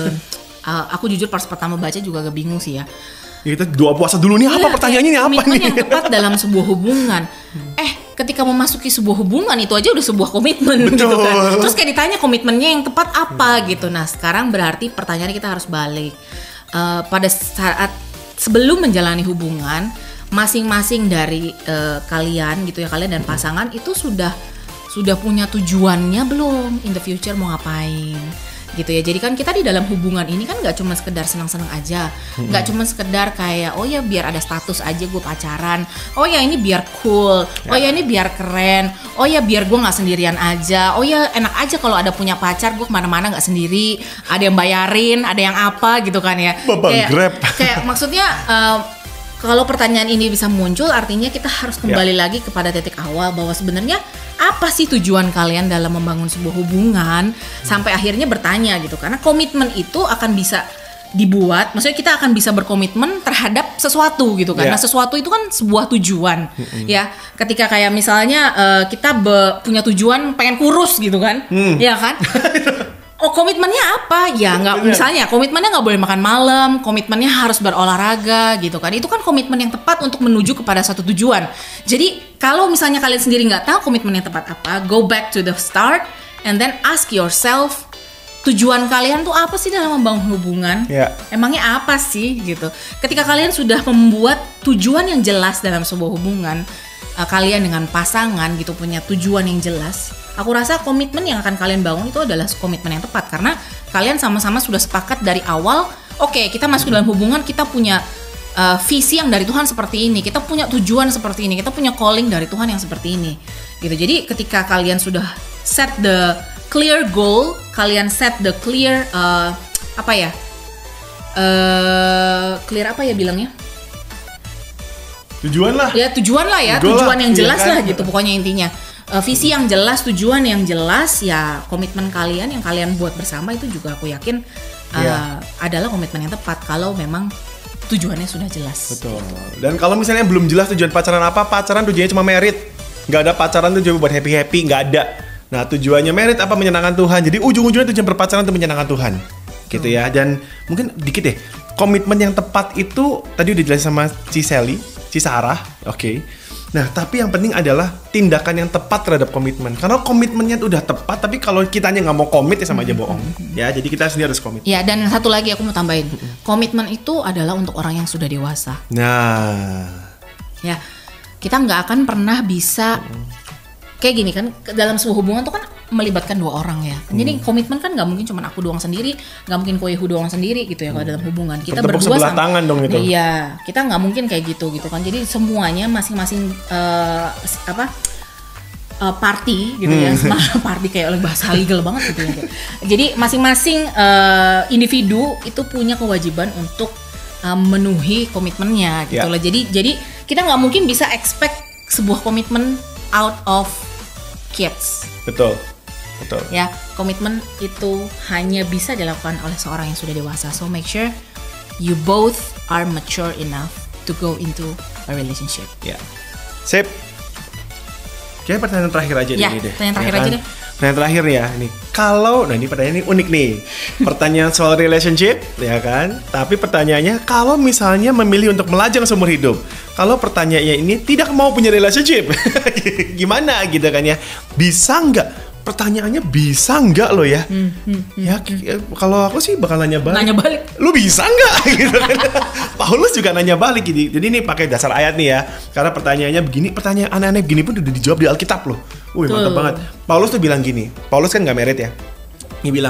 aku jujur pas pertama baca juga agak bingung sih ya. Ya kita doa puasa dulu nih, apa pertanyaannya ini, apa nih? Komitmen yang tepat dalam sebuah hubungan. Ketika memasuki sebuah hubungan itu aja udah sebuah komitmen. Betul. Gitu kan. Terus kayak ditanya komitmennya yang tepat apa gitu. Nah sekarang berarti pertanyaannya kita harus balik. Pada saat sebelum menjalani hubungan, masing-masing dari kalian gitu ya, kalian dan pasangan itu sudah punya tujuannya belum in the future mau ngapain gitu ya. Jadi kan kita di dalam hubungan ini kan nggak cuma sekedar senang-senang aja, nggak cuma sekedar kayak oh ya biar ada status aja gue pacaran, oh ya ini biar cool, oh ya ini biar keren, oh ya biar gue nggak sendirian aja, oh ya enak aja kalau ada punya pacar, gue kemana-mana nggak sendiri, ada yang bayarin, ada yang apa gitu kan ya. Kayak maksudnya kalau pertanyaan ini bisa muncul, artinya kita harus kembali lagi kepada titik awal bahwa sebenarnya apa sih tujuan kalian dalam membangun sebuah hubungan sampai akhirnya bertanya gitu. Karena komitmen itu akan bisa dibuat, maksudnya kita akan bisa berkomitmen terhadap sesuatu gitu kan. Nah sesuatu itu kan sebuah tujuan ya. Ketika kayak misalnya kita punya tujuan pengen kurus gitu kan, ya kan. Oh komitmennya apa? Ya nggak, misalnya komitmennya nggak boleh makan malam, komitmennya harus berolahraga gitu kan. Itu kan komitmen yang tepat untuk menuju kepada satu tujuan. Jadi kalau misalnya kalian sendiri nggak tahu komitmen yang tepat apa, go back to the start and then ask yourself, tujuan kalian tuh apa sih dalam membangun hubungan? Emangnya apa sih gitu? Ketika kalian sudah membuat tujuan yang jelas dalam sebuah hubungan, kalian dengan pasangan gitu punya tujuan yang jelas, aku rasa komitmen yang akan kalian bangun itu adalah komitmen yang tepat karena kalian sama-sama sudah sepakat dari awal. Oke, kita masuk dalam hubungan, kita punya visi yang dari Tuhan seperti ini, kita punya tujuan seperti ini, kita punya calling dari Tuhan yang seperti ini gitu. Jadi ketika kalian sudah set the clear goal, kalian set the clear clear apa ya bilangnya? Tujuan lah ya, tujuan yang jelas lah gitu pokoknya intinya. Visi yang jelas, tujuan yang jelas, ya komitmen kalian yang kalian buat bersama itu juga aku yakin adalah komitmen yang tepat kalau memang tujuannya sudah jelas. Betul. Dan kalau misalnya belum jelas tujuan pacaran apa, pacaran tujuannya cuma merit, nggak ada pacaran tujuan buat happy, nggak ada. Nah tujuannya merit apa, menyenangkan Tuhan. Jadi ujung-ujungnya tujuan berpacaran itu menyenangkan Tuhan, gitu ya. Dan mungkin dikit deh, komitmen yang tepat itu tadi udah dijelasin sama Ci Sarah, oke. Nah, tapi yang penting adalah tindakan yang tepat terhadap komitmen. Karena komitmennya udah tepat, tapi kalau kitanya nggak mau komit ya sama aja bohong. Ya, jadi kita sendiri harus komit. Ya, dan satu lagi aku mau tambahin. Komitmen itu adalah untuk orang yang sudah dewasa. Nah. Ya, kita nggak akan pernah bisa kayak gini kan, dalam sebuah hubungan tuh kan melibatkan dua orang ya. Jadi komitmen kan nggak mungkin cuma aku doang sendiri, nggak mungkin Koyehu doang sendiri gitu ya kalau dalam hubungan. Kita bertepuk berdua sebelah tangan dong itu. Iya, kita nggak mungkin kayak gitu kan. Jadi semuanya masing-masing party gitu ya. Party kayak oleh bahasa legal banget gitu ya. Jadi masing-masing individu itu punya kewajiban untuk memenuhi komitmennya gitu loh. Jadi kita nggak mungkin bisa expect sebuah komitmen out of kids. Betul. Ya, komitmen itu hanya bisa dilakukan oleh seorang yang sudah dewasa. So make sure you both are mature enough to go into a relationship. Ya. Sip. Kayaknya pertanyaan terakhir aja ya, deh. Pertanyaan terakhir aja deh. Pertanyaan terakhir ya, nih. Kalau, nah ini pertanyaan ini unik nih. Pertanyaan soal relationship, ya kan? Tapi pertanyaannya, kalau misalnya memilih untuk melajang seumur hidup, kalau pertanyaannya ini tidak mau punya relationship, gimana gitu kan ya? Bisa nggak? Pertanyaannya bisa nggak lo ya? Ya kalau aku sih bakal nanya balik. Lu bisa nggak? Gitu kan? Paulus juga nanya balik. Jadi ini pakai dasar ayat nih ya. Karena pertanyaannya begini, pertanyaan aneh-aneh begini pun udah dijawab di Alkitab loh. Wih mantap banget. Paulus tuh bilang gini. Paulus kan nggak married ya. Dia bilang,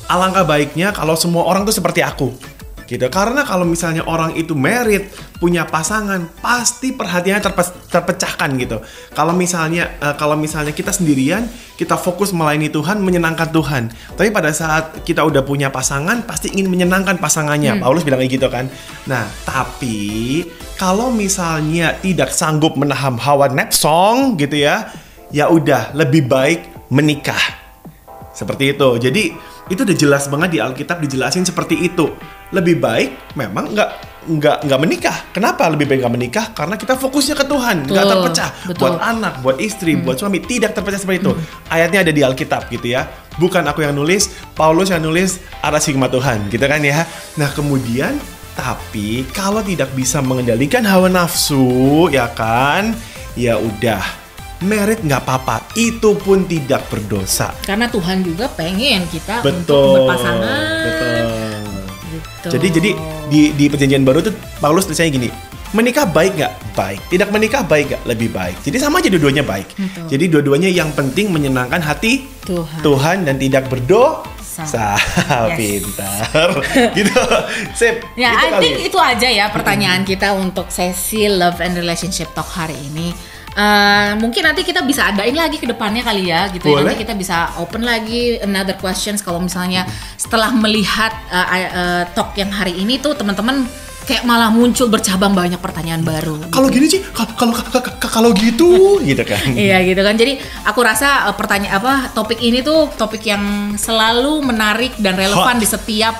alangkah baiknya kalau semua orang tuh seperti aku. Gitu. Karena kalau misalnya orang itu married, punya pasangan, pasti perhatiannya terpecahkan gitu. Kalau misalnya kita sendirian, kita fokus melayani Tuhan, menyenangkan Tuhan. Tapi pada saat kita udah punya pasangan, pasti ingin menyenangkan pasangannya. Paulus bilang kayak gitu kan. Nah, tapi kalau misalnya tidak sanggup menahan hawa nafsu gitu ya udah lebih baik menikah. Seperti itu. Jadi itu udah jelas banget di Alkitab dijelasin seperti itu. Lebih baik memang nggak menikah. Kenapa lebih baik nggak menikah? Karena kita fokusnya ke Tuhan, nggak terpecah. Buat anak, buat istri, buat suami, tidak terpecah seperti itu. Ayatnya ada di Alkitab gitu ya. Bukan aku yang nulis, Paulus yang nulis atas hikmat Tuhan, gitu kan ya. Nah kemudian, tapi kalau tidak bisa mengendalikan hawa nafsu, ya kan, ya udah. Merit nggak apa-apa, itu pun tidak berdosa. Karena Tuhan juga pengen kita untuk berpasangan. Betul. Gitu. Jadi di perjanjian baru tuh Paulus tulisannya gini, menikah baik nggak? Baik. Tidak menikah baik nggak? Lebih baik. Jadi sama aja dua-duanya baik. Betul. Jadi dua-duanya yang penting menyenangkan hati Tuhan dan tidak berdosa. Pintar. Gitu. Sip. Ya, I think itu aja ya pertanyaan kita untuk sesi Love and Relationship Talk hari ini. Mungkin nanti kita bisa adain lagi ke depannya kali ya gitu. Ya. Nanti kita bisa open lagi another questions kalau misalnya setelah melihat talk yang hari ini tuh teman-teman kayak malah muncul bercabang banyak pertanyaan baru. Kalau gitu. gini sih, kalau gitu, gitu kan? Iya gitu kan. Jadi aku rasa topik ini tuh topik yang selalu menarik dan relevan di setiap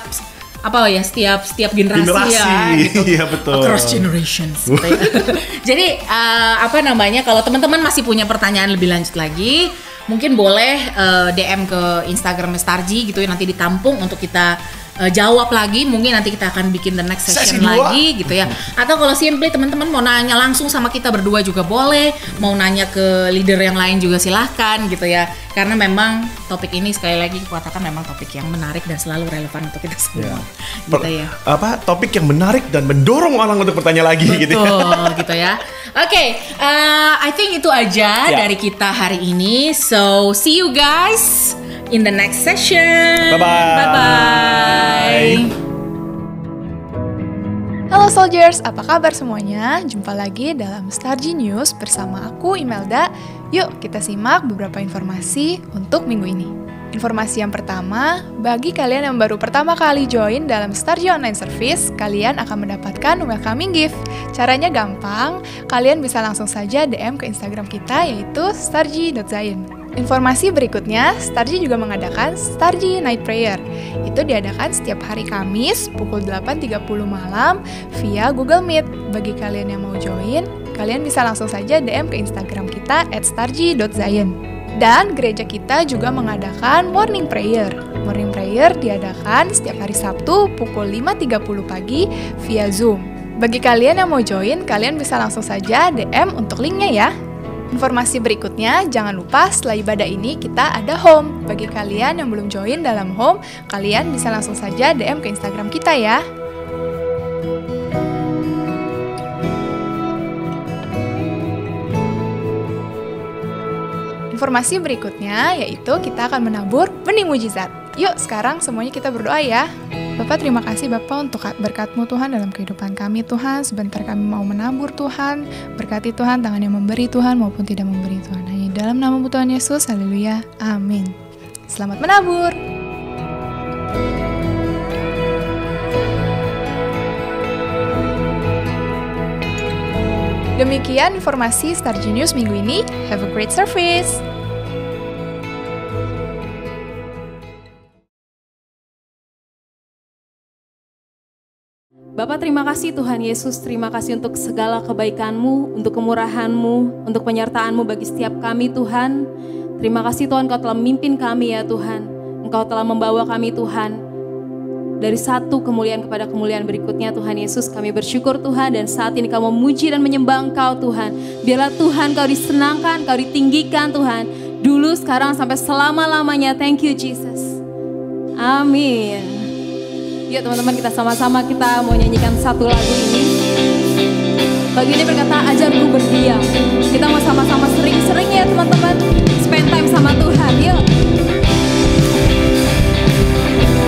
setiap generasi ya gitu. Iya betul. Across generations gitu ya. Jadi kalau teman-teman masih punya pertanyaan lebih lanjut lagi, mungkin boleh DM ke Instagram Starji gitu ya, nanti ditampung untuk kita jawab lagi. Mungkin nanti kita akan bikin the next session lagi gitu ya. Atau kalau simply teman-teman mau nanya langsung sama kita berdua juga boleh, mau nanya ke leader yang lain juga silahkan gitu ya. Karena memang topik ini sekali lagi kukatakan memang topik yang menarik dan selalu relevan untuk kita semua. Gitu ya. Topik yang menarik dan mendorong orang untuk bertanya lagi. Betul, gitu ya. Gitu ya. Oke, I think itu aja dari kita hari ini. So, see you guys in the next session. Bye-bye. Bye-bye. Halo Soldiers, apa kabar semuanya? Jumpa lagi dalam Starji News bersama aku Imelda. Yuk kita simak beberapa informasi untuk minggu ini. Informasi yang pertama, bagi kalian yang baru pertama kali join dalam Starji Online Service, kalian akan mendapatkan welcoming gift. Caranya gampang, kalian bisa langsung saja DM ke Instagram kita yaitu starji.zion. Informasi berikutnya, Starji juga mengadakan Starji Night Prayer. Itu diadakan setiap hari Kamis pukul 8.30 malam via Google Meet. Bagi kalian yang mau join, kalian bisa langsung saja DM ke Instagram kita @starji.zion. Dan gereja kita juga mengadakan Morning Prayer. Morning Prayer diadakan setiap hari Sabtu pukul 5.30 pagi via Zoom. Bagi kalian yang mau join, kalian bisa langsung saja DM untuk linknya ya. Informasi berikutnya, jangan lupa setelah ibadah ini kita ada home. Bagi kalian yang belum join dalam home, kalian bisa langsung saja DM ke Instagram kita ya. Informasi berikutnya yaitu kita akan menabur benih mujizat. Yuk sekarang semuanya kita berdoa ya. Bapak, terima kasih Bapak untuk berkat-Mu Tuhan dalam kehidupan kami Tuhan. Sebentar kami mau menabur Tuhan. Berkati Tuhan, tangan yang memberi Tuhan maupun tidak memberi Tuhan. Hanya dalam nama Tuhan Yesus, haleluya, amin. Selamat menabur. Demikian informasi Starji News minggu ini. Have a great service! Bapak, terima kasih Tuhan Yesus, terima kasih untuk segala kebaikan-Mu, untuk kemurahan-Mu, untuk penyertaan-Mu bagi setiap kami Tuhan. Terima kasih Tuhan, Engkau telah memimpin kami ya Tuhan. Engkau telah membawa kami Tuhan dari satu kemuliaan kepada kemuliaan berikutnya Tuhan Yesus. Kami bersyukur Tuhan, dan saat ini kami memuji dan menyembah Engkau Tuhan. Biarlah Tuhan Kau disenangkan, Kau ditinggikan Tuhan, dulu, sekarang, sampai selama-lamanya. Thank you Jesus. Amin. Yuk teman-teman, kita sama-sama kita mau nyanyikan satu lagu ini. Lagu ini berkata, ajarku berdiam. Kita mau sama-sama sering-sering ya teman-teman, spend time sama Tuhan. Yuk.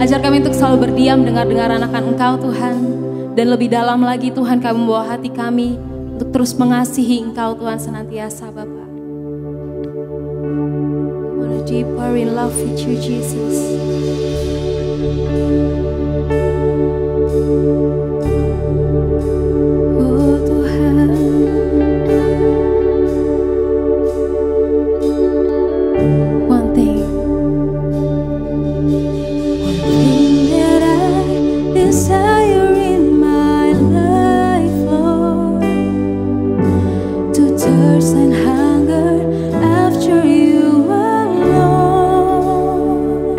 Ajar kami untuk selalu berdiam dengar-dengaran akan Engkau Tuhan. Dan lebih dalam lagi Tuhan, kami membawa hati kami untuk terus mengasihi Engkau Tuhan senantiasa Bapa. We wanna deeper in love with you Jesus. Oh Tuhan, one thing that I desire in my life, Lord, to thirst and hunger after you alone,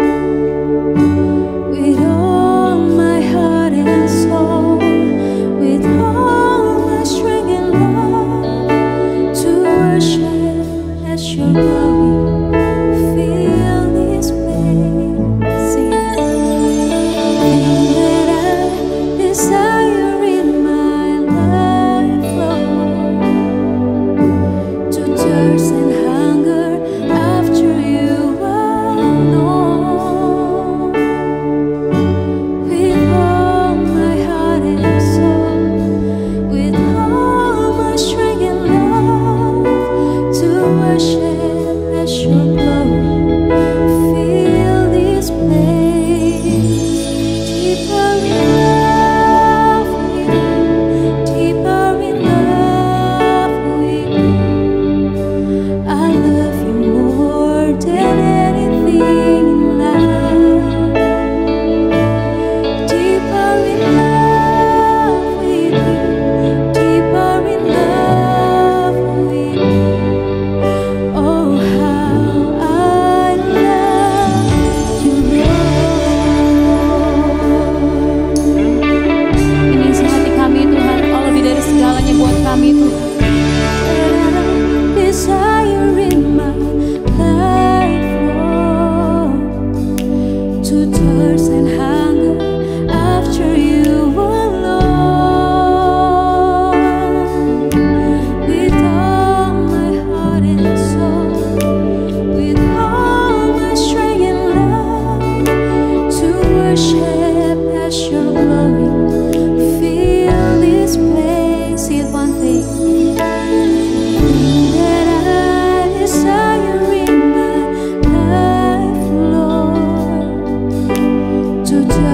with all my heart and soul, with all my strength and love, to worship at your glory. Feel this place, sing it. That I desire in my life, Lord, to thirst and hunger after you alone, with all my heart and soul, with all my strength and love, to worship at your glory. Feel this place, deeper in love with you, deeper in love with you. I love you more than anything in life. Deeper in love with you, deeper in love with you. Oh, how I love you, Lord. Isi hati kami Tuhan, Engkau lebih dari segalanya buat kami Tuhan. Desire in my life, Lord, to thirst and hunger after you alone, with all my heart and soul, with all my strength and love, to worship at your glory. Feel this place, see one thing that I desire in my life, Lord, to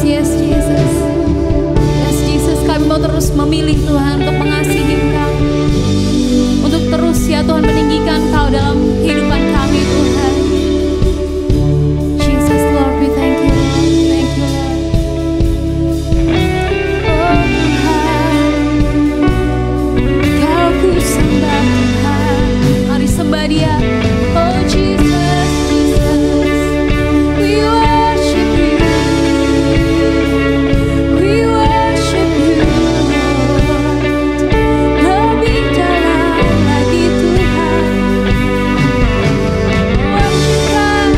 Yes, Jesus. Yes, Jesus, kami mau terus memilih Tuhan untuk mengasihi Engkau. Untuk terus ya Tuhan meninggikan Engkau dalam kehidupan kami Tuhan. Jesus, Lord, we thank you, Lord. Thank you, Lord. Oh Tuhan, Kau ku sembah Tuhan. Mari sembah Dia. Oh Jesus, Jesus, we worship you. We worship you, Lord. Lebih dalam lagi Tuhan. Worship God.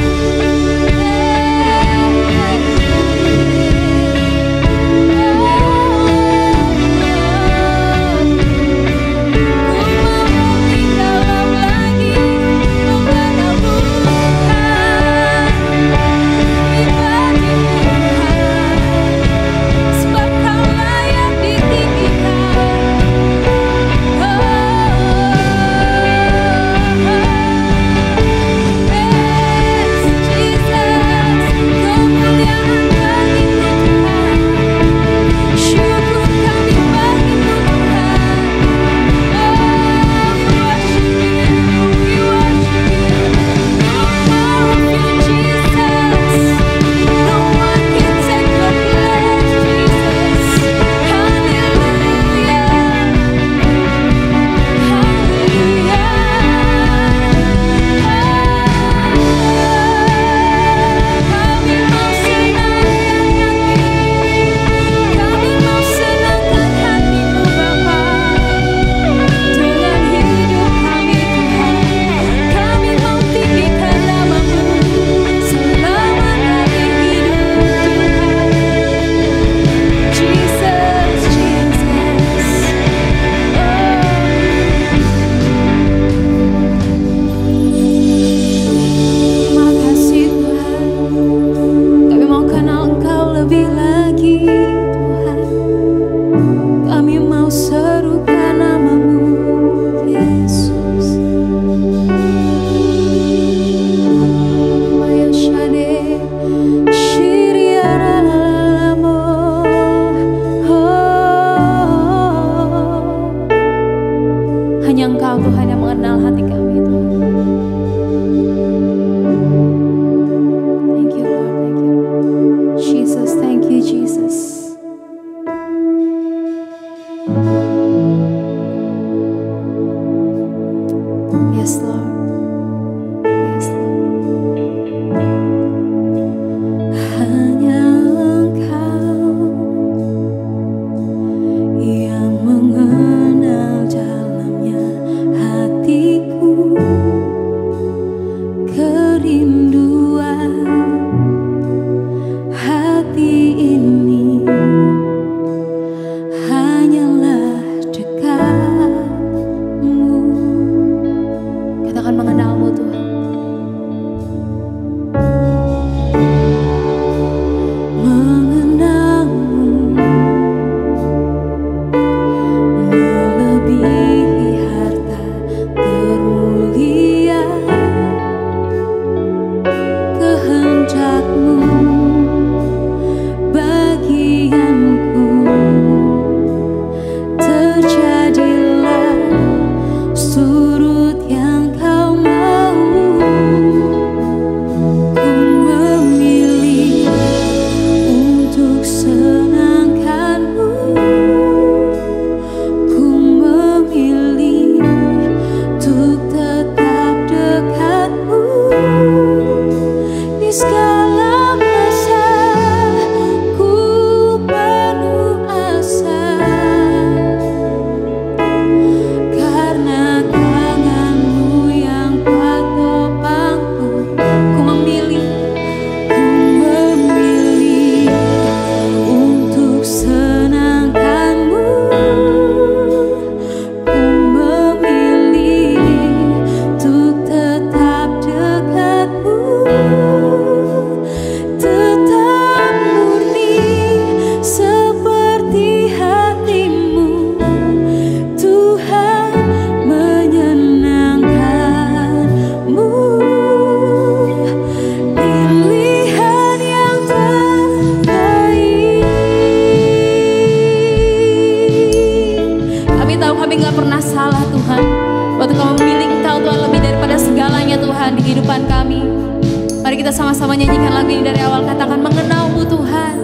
Hanya Engkau Tuhan yang mengenal hati kami Tuhan. Thank you Lord, thank you. Jesus, thank you Jesus. kehidupan kami. Mari kita sama-sama nyanyikan lagu ini dari awal, katakan mengenalmu Tuhan.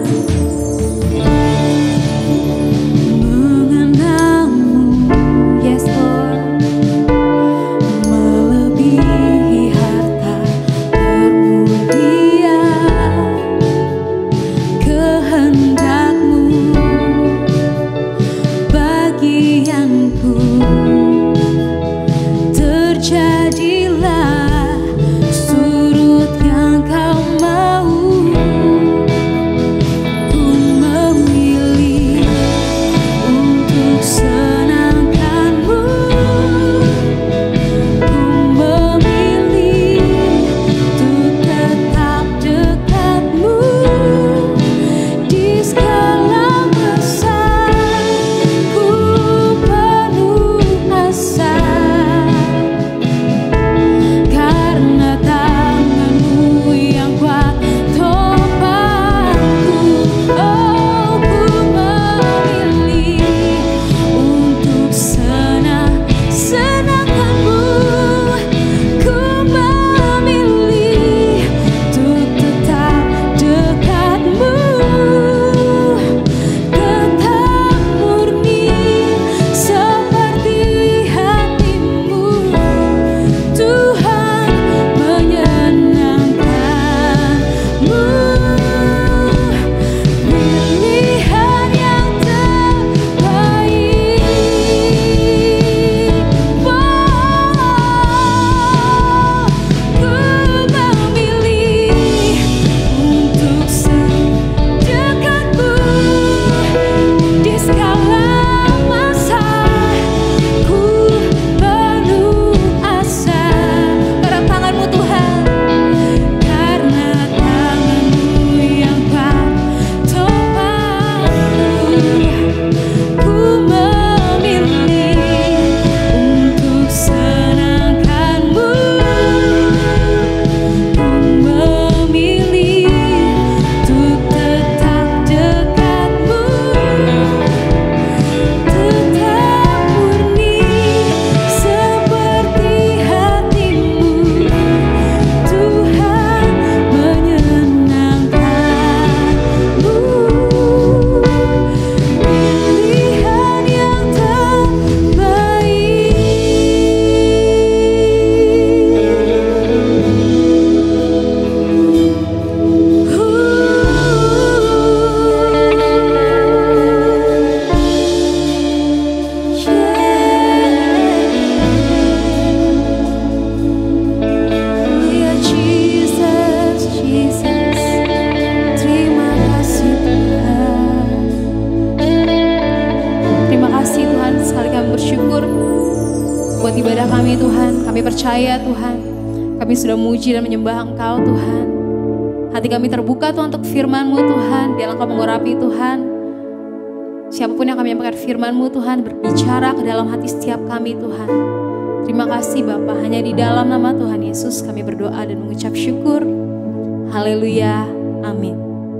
Percaya Tuhan, kami sudah memuji dan menyembah Engkau Tuhan. Hati kami terbuka Tuhan untuk firman-Mu Tuhan, biarlah Engkau mengurapi Tuhan. Siapapun yang kami menyampaikan firman-Mu Tuhan, berbicara ke dalam hati setiap kami Tuhan. Terima kasih Bapa, hanya di dalam nama Tuhan Yesus kami berdoa dan mengucap syukur. Haleluya, amin.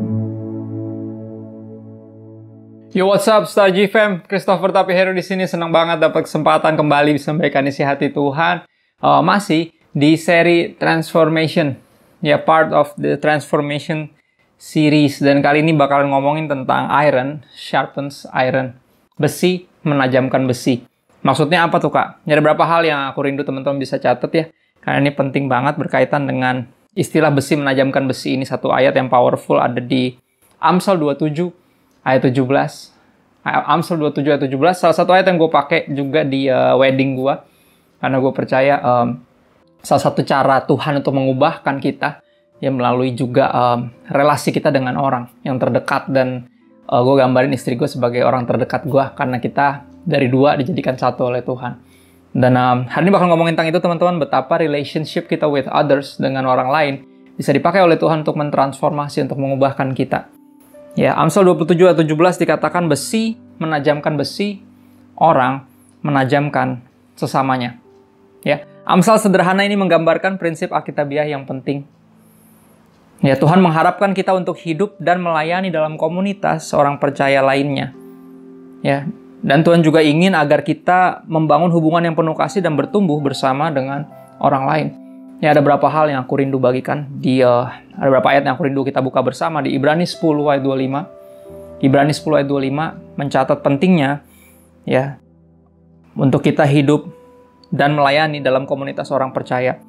Yo, what's up, Star G Fam? Christopher Tapihero di sini, senang banget dapat kesempatan kembali bisa memberikan isi hati Tuhan. Masih di seri Transformation, ya, part of the Transformation series, dan kali ini bakalan ngomongin tentang iron sharpens iron, besi menajamkan besi. Maksudnya apa tuh Kak? Ada beberapa hal yang aku rindu teman-teman bisa catat ya, karena ini penting banget berkaitan dengan istilah besi menajamkan besi. Ini satu ayat yang powerful, ada di Amsal 27 ayat 17. Amsal 27 ayat 17, salah satu ayat yang gue pakai juga di wedding gue. Karena gue percaya salah satu cara Tuhan untuk mengubahkan kita ya melalui juga relasi kita dengan orang yang terdekat. Dan gue gambarin istri gue sebagai orang terdekat gue, karena kita dari dua dijadikan satu oleh Tuhan. Dan hari ini bakal ngomongin tentang itu teman-teman, betapa relationship kita with others dengan orang lain bisa dipakai oleh Tuhan untuk mentransformasi, untuk mengubahkan kita. Ya, Amsal 27 ayat 17 dikatakan besi menajamkan besi, orang menajamkan sesamanya. Ya, Amsal sederhana ini menggambarkan prinsip Alkitabiah yang penting. Ya, Tuhan mengharapkan kita untuk hidup dan melayani dalam komunitas orang percaya lainnya. Ya, dan Tuhan juga ingin agar kita membangun hubungan yang penuh kasih dan bertumbuh bersama dengan orang lain. Ya, ada beberapa hal yang aku rindu bagikan. Ada beberapa ayat yang aku rindu kita buka bersama di Ibrani 10 ayat 25. Ibrani 10 ayat 25 mencatat pentingnya ya untuk kita hidup dan melayani dalam komunitas orang percaya.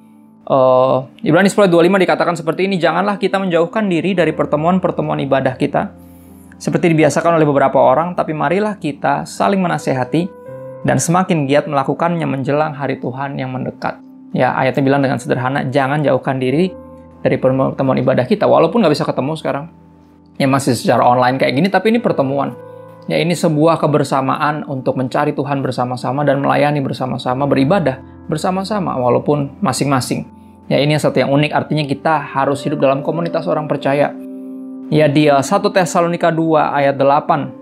Ibrani 10 ayat 25 dikatakan seperti ini, janganlah kita menjauhkan diri dari pertemuan-pertemuan ibadah kita seperti dibiasakan oleh beberapa orang, tapi marilah kita saling menasehati dan semakin giat melakukannya menjelang hari Tuhan yang mendekat. Ya, ayatnya bilang dengan sederhana, jangan jauhkan diri dari pertemuan ibadah kita. Walaupun nggak bisa ketemu sekarang. Ya, masih secara online kayak gini, tapi ini pertemuan. Ya, ini sebuah kebersamaan untuk mencari Tuhan bersama-sama dan melayani bersama-sama, beribadah bersama-sama, walaupun masing-masing. Ya, ini yang satu yang unik, artinya kita harus hidup dalam komunitas orang percaya. Ya, di 1 Tesalonika 2 ayat 8.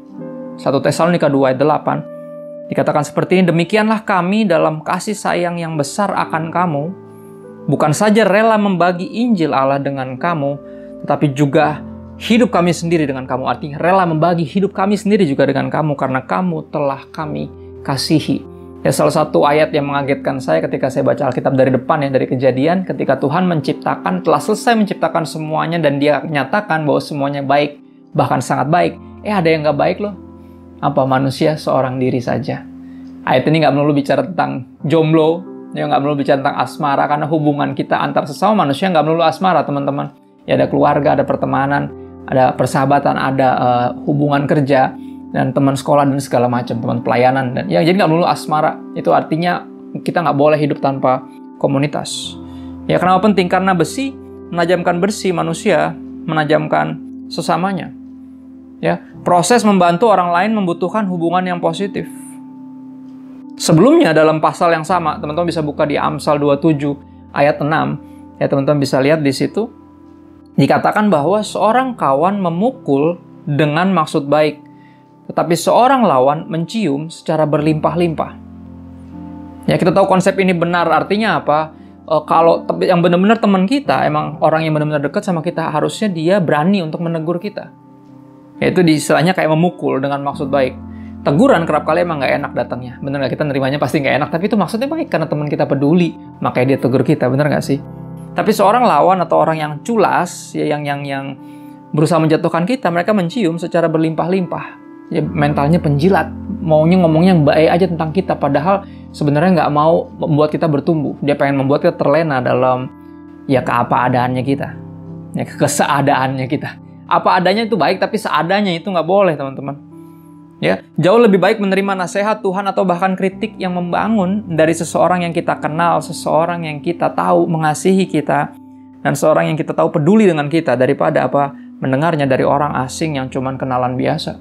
1 Tesalonika 2 ayat 8. Dikatakan seperti ini, demikianlah kami dalam kasih sayang yang besar akan kamu, bukan saja rela membagi Injil Allah dengan kamu, tetapi juga hidup kami sendiri dengan kamu. Artinya rela membagi hidup kami sendiri juga dengan kamu, karena kamu telah kami kasihi. Ya, salah satu ayat yang mengagetkan saya ketika saya baca Alkitab dari depan ya, dari Kejadian, ketika Tuhan telah selesai menciptakan semuanya dan Dia nyatakan bahwa semuanya baik, bahkan sangat baik. Ada yang nggak baik loh. Apa manusia seorang diri saja. Ayat ini nggak melulu bicara tentang jomblo, ya nggak melulu bicara tentang asmara, karena hubungan kita antar sesama manusia nggak melulu asmara, teman-teman. Ya, ada keluarga, ada pertemanan, ada persahabatan, ada hubungan kerja, dan teman sekolah, dan segala macam, teman pelayanan. Dan ya, jadi nggak melulu asmara. Itu artinya kita nggak boleh hidup tanpa komunitas. Ya, kenapa penting? Karena besi menajamkan besi, manusia menajamkan sesamanya. Ya, proses membantu orang lain membutuhkan hubungan yang positif. Sebelumnya dalam pasal yang sama, teman-teman bisa buka di Amsal 27 ayat 6. Ya, teman-teman bisa lihat di situ. Dikatakan bahwa seorang kawan memukul dengan maksud baik, tetapi seorang lawan mencium secara berlimpah-limpah. Ya, kita tahu konsep ini benar, artinya apa? Kalau yang benar-benar teman kita, emang orang yang benar-benar dekat sama kita, harusnya dia berani untuk menegur kita. Yaitu istilahnya kayak memukul dengan maksud baik. Teguran kerap kali emang nggak enak datangnya. Bener nggak? Kita nerimanya pasti nggak enak, tapi itu maksudnya baik karena teman kita peduli, makanya dia tegur kita. Bener nggak sih? Tapi seorang lawan atau orang yang culas, ya, yang berusaha menjatuhkan kita, mereka mencium secara berlimpah-limpah. Ya, mentalnya penjilat, maunya ngomongnya yang baik aja tentang kita, padahal sebenarnya nggak mau membuat kita bertumbuh. Dia pengen membuat kita terlena dalam ya keapa-adaannya kita, ya keseadaannya kita. Apa adanya itu baik, tapi seadanya itu nggak boleh, teman-teman. Ya, jauh lebih baik menerima nasihat Tuhan atau bahkan kritik yang membangun dari seseorang yang kita kenal, seseorang yang kita tahu mengasihi kita, dan seorang yang kita tahu peduli dengan kita, daripada mendengarnya dari orang asing yang cuman kenalan biasa.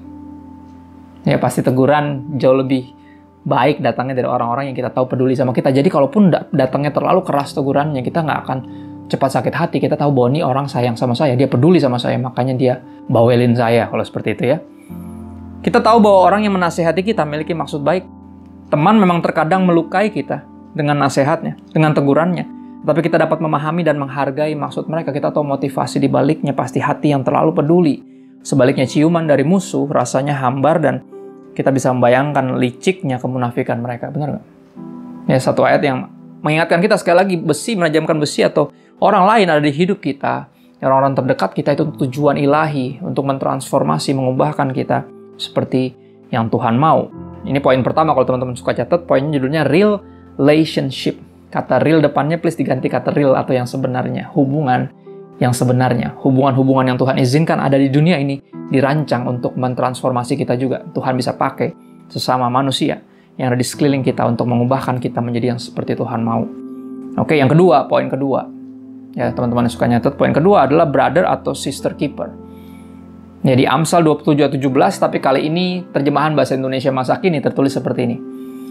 Ya, pasti teguran jauh lebih baik datangnya dari orang-orang yang kita tahu peduli sama kita. Jadi kalaupun datangnya terlalu keras tegurannya, kita nggak akan cepat sakit hati. Kita tahu bahwa ini orang sayang sama saya, dia peduli sama saya, makanya dia bawelin saya, kalau seperti itu ya. Kita tahu bahwa orang yang menasehati kita memiliki maksud baik. Teman memang terkadang melukai kita dengan nasihatnya, dengan tegurannya. Tapi kita dapat memahami dan menghargai maksud mereka. Kita tahu motivasi di baliknya, pasti hati yang terlalu peduli. Sebaliknya, ciuman dari musuh rasanya hambar dan kita bisa membayangkan liciknya kemunafikan mereka. Benar nggak? Ya, satu ayat yang mengingatkan kita sekali lagi, besi menajamkan besi atau orang lain ada di hidup kita, orang-orang terdekat kita, itu tujuan ilahi untuk mentransformasi, mengubahkan kita seperti yang Tuhan mau. Ini poin pertama, kalau teman-teman suka catat, poinnya judulnya real relationship. Kata real depannya please diganti kata real atau yang sebenarnya, hubungan yang sebenarnya. Hubungan-hubungan yang Tuhan izinkan ada di dunia ini dirancang untuk mentransformasi kita juga. Tuhan bisa pakai sesama manusia yang ada di sekeliling kita untuk mengubahkan kita menjadi yang seperti Tuhan mau. Oke, yang kedua, poin kedua. Ya, teman-teman yang suka nyatet, poin kedua adalah brother atau sister keeper. Ya, di Amsal 27:17, tapi kali ini terjemahan bahasa Indonesia masa kini tertulis seperti ini.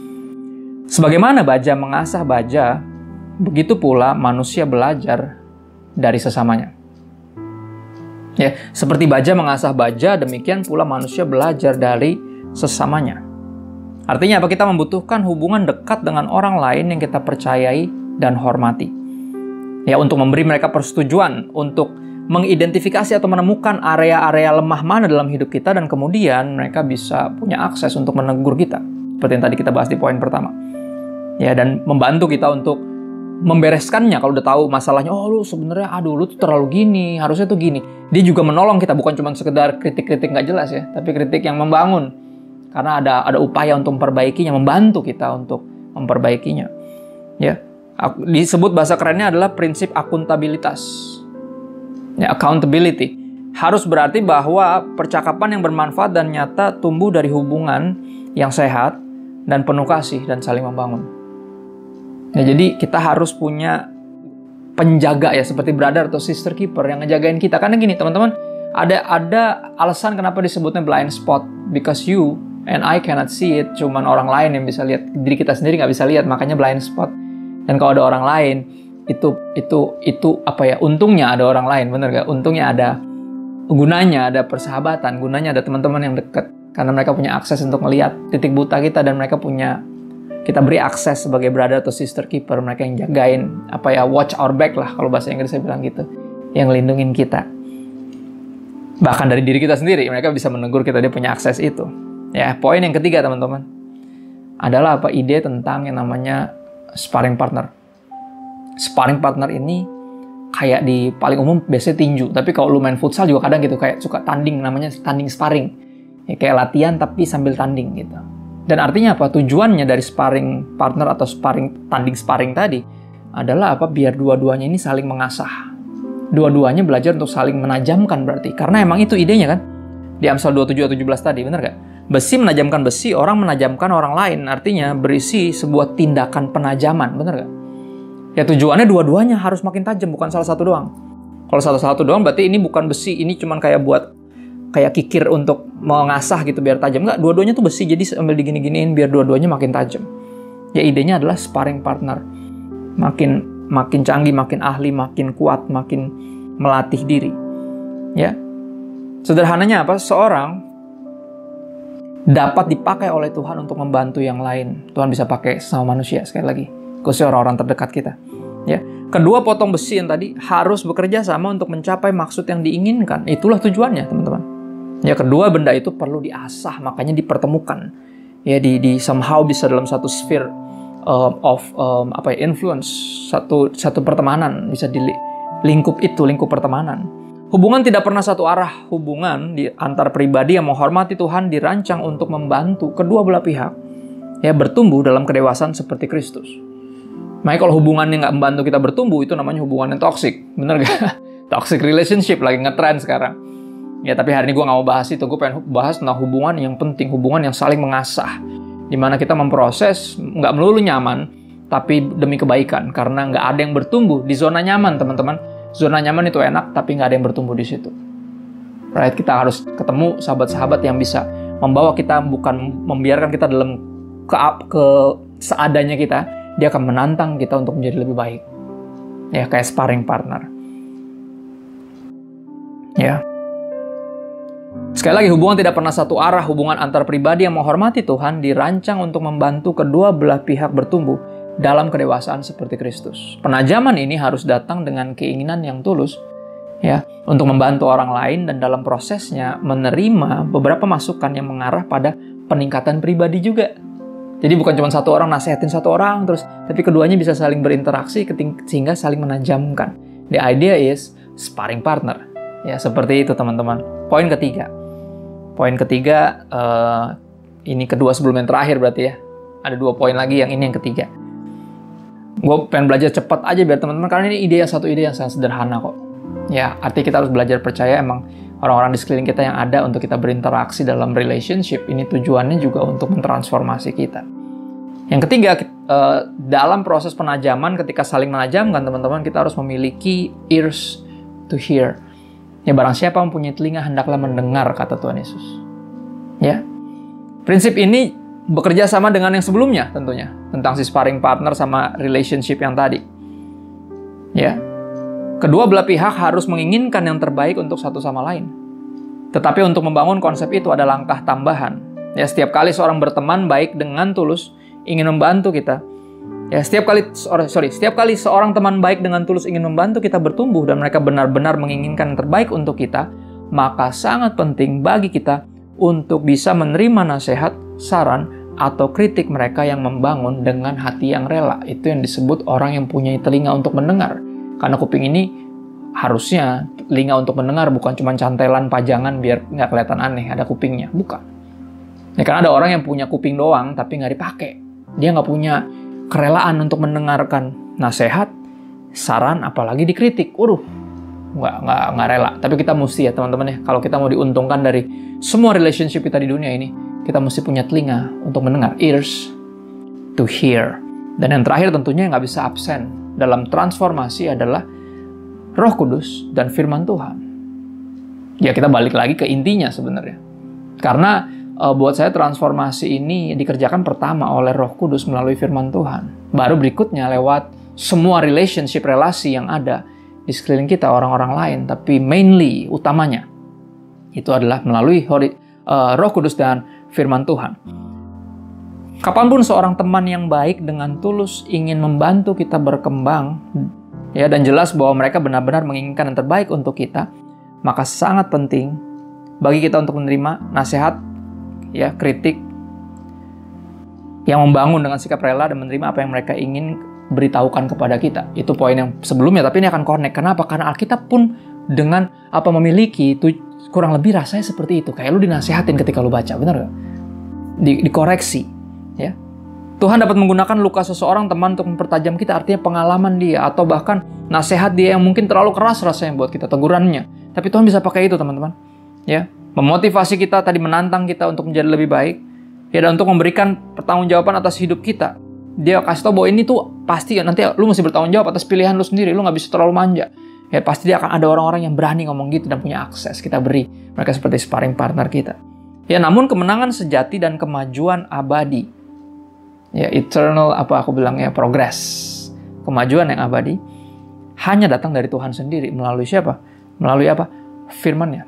Sebagaimana baja mengasah baja, begitu pula manusia belajar dari sesamanya. Ya, seperti baja mengasah baja, demikian pula manusia belajar dari sesamanya. Artinya apa? Kita membutuhkan hubungan dekat dengan orang lain yang kita percayai dan hormati. Ya, untuk memberi mereka persetujuan, untuk mengidentifikasi atau menemukan area-area lemah mana dalam hidup kita, dan kemudian mereka bisa punya akses untuk menegur kita. Seperti yang tadi kita bahas di poin pertama. Ya, dan membantu kita untuk membereskannya. Kalau udah tahu masalahnya, oh lu sebenarnya lu tuh terlalu gini, harusnya tuh gini. Dia juga menolong kita, bukan cuma sekedar kritik-kritik nggak jelas ya, tapi kritik yang membangun. Karena ada upaya untuk memperbaikinya, membantu kita untuk memperbaikinya. Ya, disebut bahasa kerennya adalah prinsip akuntabilitas. Ya, accountability. Harus berarti bahwa percakapan yang bermanfaat dan nyata tumbuh dari hubungan yang sehat dan penuh kasih dan saling membangun. Ya, jadi kita harus punya penjaga ya, seperti brother atau sister keeper yang ngejagain kita. Karena gini teman-teman, ada alasan kenapa disebutnya blind spot. Because you and I cannot see it. Cuman orang lain yang bisa lihat, diri kita sendiri nggak bisa lihat, makanya blind spot. Dan kalau ada orang lain, itu apa ya? Untungnya ada orang lain, bener gak? Untungnya ada gunanya, ada persahabatan, gunanya ada teman-teman yang dekat. Karena mereka punya akses untuk melihat titik buta kita, dan mereka kita beri akses sebagai brother atau sister keeper, mereka yang jagain, watch our back lah, kalau bahasa Inggris saya bilang gitu, yang ngelindungin kita. Bahkan dari diri kita sendiri, mereka bisa menegur kita, dia punya akses itu. Ya, poin yang ketiga teman-teman, adalah ide tentang yang namanya sparring partner. Sparring partner ini kayak di paling umum biasanya tinju, tapi kalau lu main futsal juga kadang gitu, kayak suka tanding, namanya tanding sparring. Ya, kayak latihan tapi sambil tanding gitu. Dan artinya apa? Tujuannya dari sparring partner atau tanding sparring tadi adalah biar dua-duanya ini saling mengasah. Dua-duanya belajar untuk saling menajamkan berarti. Karena emang itu idenya kan. Di Amsal 27-17 tadi, benar gak? Besi menajamkan besi, orang menajamkan orang lain. Artinya berisi sebuah tindakan penajaman, benar gak? Ya tujuannya dua-duanya harus makin tajam, bukan salah satu doang. Kalau salah satu doang berarti ini bukan besi, ini cuman kayak kikir untuk mengasah gitu biar tajam. Enggak, dua-duanya tuh besi, jadi sambil digini-giniin biar dua-duanya makin tajam. Ya idenya adalah sparring partner. Makin canggih, makin ahli, makin kuat, makin melatih diri. Ya. Sederhananya apa? Seorang dapat dipakai oleh Tuhan untuk membantu yang lain. Tuhan bisa pakai sama manusia, sekali lagi. Khususnya orang-orang terdekat kita. Ya. Kedua potong besi yang tadi harus bekerja sama untuk mencapai maksud yang diinginkan. Itulah tujuannya, teman-teman. Ya, kedua benda itu perlu diasah, makanya dipertemukan. Ya, di somehow bisa dalam satu sphere of influence, satu pertemanan, bisa di lingkup pertemanan. Hubungan tidak pernah satu arah. Hubungan di antar pribadi yang menghormati Tuhan dirancang untuk membantu kedua belah pihak ya bertumbuh dalam kedewasaan seperti Kristus. Makanya kalau hubungannya nggak membantu kita bertumbuh, itu namanya hubungan yang toxic, bener gak? Toxic relationship lagi ngetrend sekarang. Ya, tapi hari ini gue nggak mau bahas itu. Gue pengen bahas tentang hubungan yang penting, hubungan yang saling mengasah. Dimana kita memproses, nggak melulu nyaman, tapi demi kebaikan. Karena nggak ada yang bertumbuh di zona nyaman, teman-teman. Zona nyaman itu enak, tapi nggak ada yang bertumbuh di situ. Right? Kita harus ketemu sahabat-sahabat yang bisa membawa kita, bukan membiarkan kita dalam ke seadanya kita. Dia akan menantang kita untuk menjadi lebih baik. Ya, kayak sparring partner. Ya. Sekali lagi, hubungan tidak pernah satu arah. Hubungan antar pribadi yang menghormati Tuhan dirancang untuk membantu kedua belah pihak bertumbuh dalam kedewasaan seperti Kristus. Penajaman ini harus datang dengan keinginan yang tulus, ya, untuk membantu orang lain dan dalam prosesnya menerima beberapa masukan yang mengarah pada peningkatan pribadi juga. Jadi bukan cuma satu orang nasihatin satu orang terus, tapi keduanya bisa saling berinteraksi sehingga saling menajamkan. The idea is sparring partner. Ya, seperti itu teman-teman. Poin ketiga, ini kedua sebelum yang terakhir berarti ya. Ada 2 poin lagi, yang ini yang ketiga. Gue pengen belajar cepat aja biar teman-teman, karena ini ide yang sangat sederhana kok. Ya, artinya kita harus belajar percaya emang orang-orang di sekeliling kita yang ada untuk kita berinteraksi dalam relationship. Ini tujuannya juga untuk mentransformasi kita. Yang ketiga, dalam proses penajaman, ketika saling menajamkan teman-teman, kita harus memiliki ears to hear. Ya, barang siapa mempunyai telinga, hendaklah mendengar, kata Tuhan Yesus. Ya, prinsip ini bekerja sama dengan yang sebelumnya tentunya, tentang si sparring partner sama relationship yang tadi. Ya, kedua belah pihak harus menginginkan yang terbaik untuk satu sama lain. Tetapi untuk membangun konsep itu ada langkah tambahan. Ya, setiap kali seorang berteman baik dengan tulus ingin membantu kita, ya, setiap kali seorang teman baik dengan tulus ingin membantu kita bertumbuh dan mereka benar-benar menginginkan yang terbaik untuk kita, maka sangat penting bagi kita untuk bisa menerima nasihat, saran, atau kritik mereka yang membangun dengan hati yang rela. Itu yang disebut orang yang punya telinga untuk mendengar. Karena kuping ini harusnya telinga untuk mendengar, bukan cuma cantelan pajangan biar nggak kelihatan aneh ada kupingnya, bukan. Ya, karena ada orang yang punya kuping doang tapi nggak dipakai. Dia nggak punya kerelaan untuk mendengarkan nasihat, saran, apalagi dikritik. Nggak rela. Tapi kita mesti ya teman-teman ya, kalau kita mau diuntungkan dari semua relationship kita di dunia ini, kita mesti punya telinga untuk mendengar, ears to hear. Dan yang terakhir tentunya yang nggak bisa absen dalam transformasi adalah Roh Kudus dan firman Tuhan. Ya, kita balik lagi ke intinya sebenarnya. Karena buat saya transformasi ini dikerjakan pertama oleh Roh Kudus melalui firman Tuhan. Baru berikutnya lewat semua relasi yang ada di sekeliling kita, orang-orang lain. Tapi mainly, utamanya, itu adalah melalui Roh Kudus dan firman Tuhan. Kapanpun seorang teman yang baik dengan tulus ingin membantu kita berkembang, ya, dan jelas bahwa mereka benar-benar menginginkan yang terbaik untuk kita, maka sangat penting bagi kita untuk menerima nasihat, ya, kritik yang membangun dengan sikap rela dan menerima apa yang mereka ingin beritahukan kepada kita. Itu poin yang sebelumnya, tapi ini akan connect. Kenapa? Karena Alkitab pun dengan memiliki itu kurang lebih rasanya seperti itu. Kayak lu dinasihatin ketika lu baca, benar gak? Dikoreksi, ya. Tuhan dapat menggunakan luka seseorang teman untuk mempertajam kita, artinya pengalaman dia, atau bahkan nasihat dia yang mungkin terlalu keras rasanya buat kita, tegurannya. Tapi Tuhan bisa pakai itu, teman-teman. Ya, memotivasi kita, tadi menantang kita untuk menjadi lebih baik, ya, dan untuk memberikan pertanggungjawaban atas hidup kita. Dia kasih tahu bahwa ini tuh pasti nanti lu mesti bertanggung jawab atas pilihan lu sendiri, lu nggak bisa terlalu manja. Ya, pasti dia akan ada orang-orang yang berani ngomong gitu dan punya akses. Kita beri mereka seperti sparring partner kita. Ya, namun kemenangan sejati dan kemajuan abadi, ya, eternal progress, kemajuan yang abadi, hanya datang dari Tuhan sendiri. Melalui siapa? Melalui apa? Firman-Nya.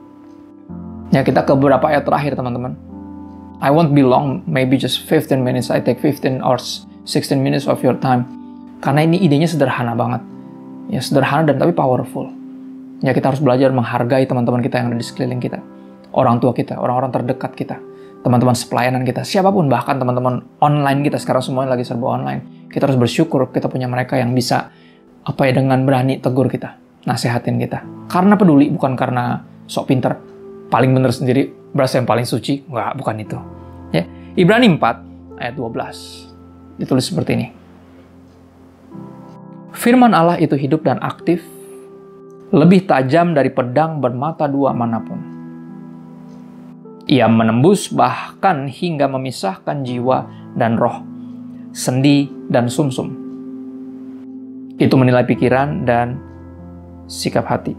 Ya, kita ke beberapa ayat terakhir, teman-teman. I won't be long, maybe just 15 minutes. I take 15 or 16 minutes of your time. Karena ini idenya sederhana banget. Ya, sederhana dan tapi powerful. Ya, kita harus belajar menghargai teman-teman kita yang ada di sekeliling kita. Orang tua kita, orang-orang terdekat kita, teman-teman sepelayanan kita, siapapun, bahkan teman-teman online kita, sekarang semuanya lagi serba online. Kita harus bersyukur kita punya mereka yang bisa dengan berani tegur kita, nasihatin kita. Karena peduli, bukan karena sok pinter, paling bener sendiri, berasa yang paling suci. Enggak, bukan itu. Ya. Ibrani 4 ayat 12 ditulis seperti ini. Firman Allah itu hidup dan aktif, lebih tajam dari pedang bermata dua manapun. Ia menembus bahkan hingga memisahkan jiwa dan roh, sendi dan sumsum. Itu menilai pikiran dan sikap hati.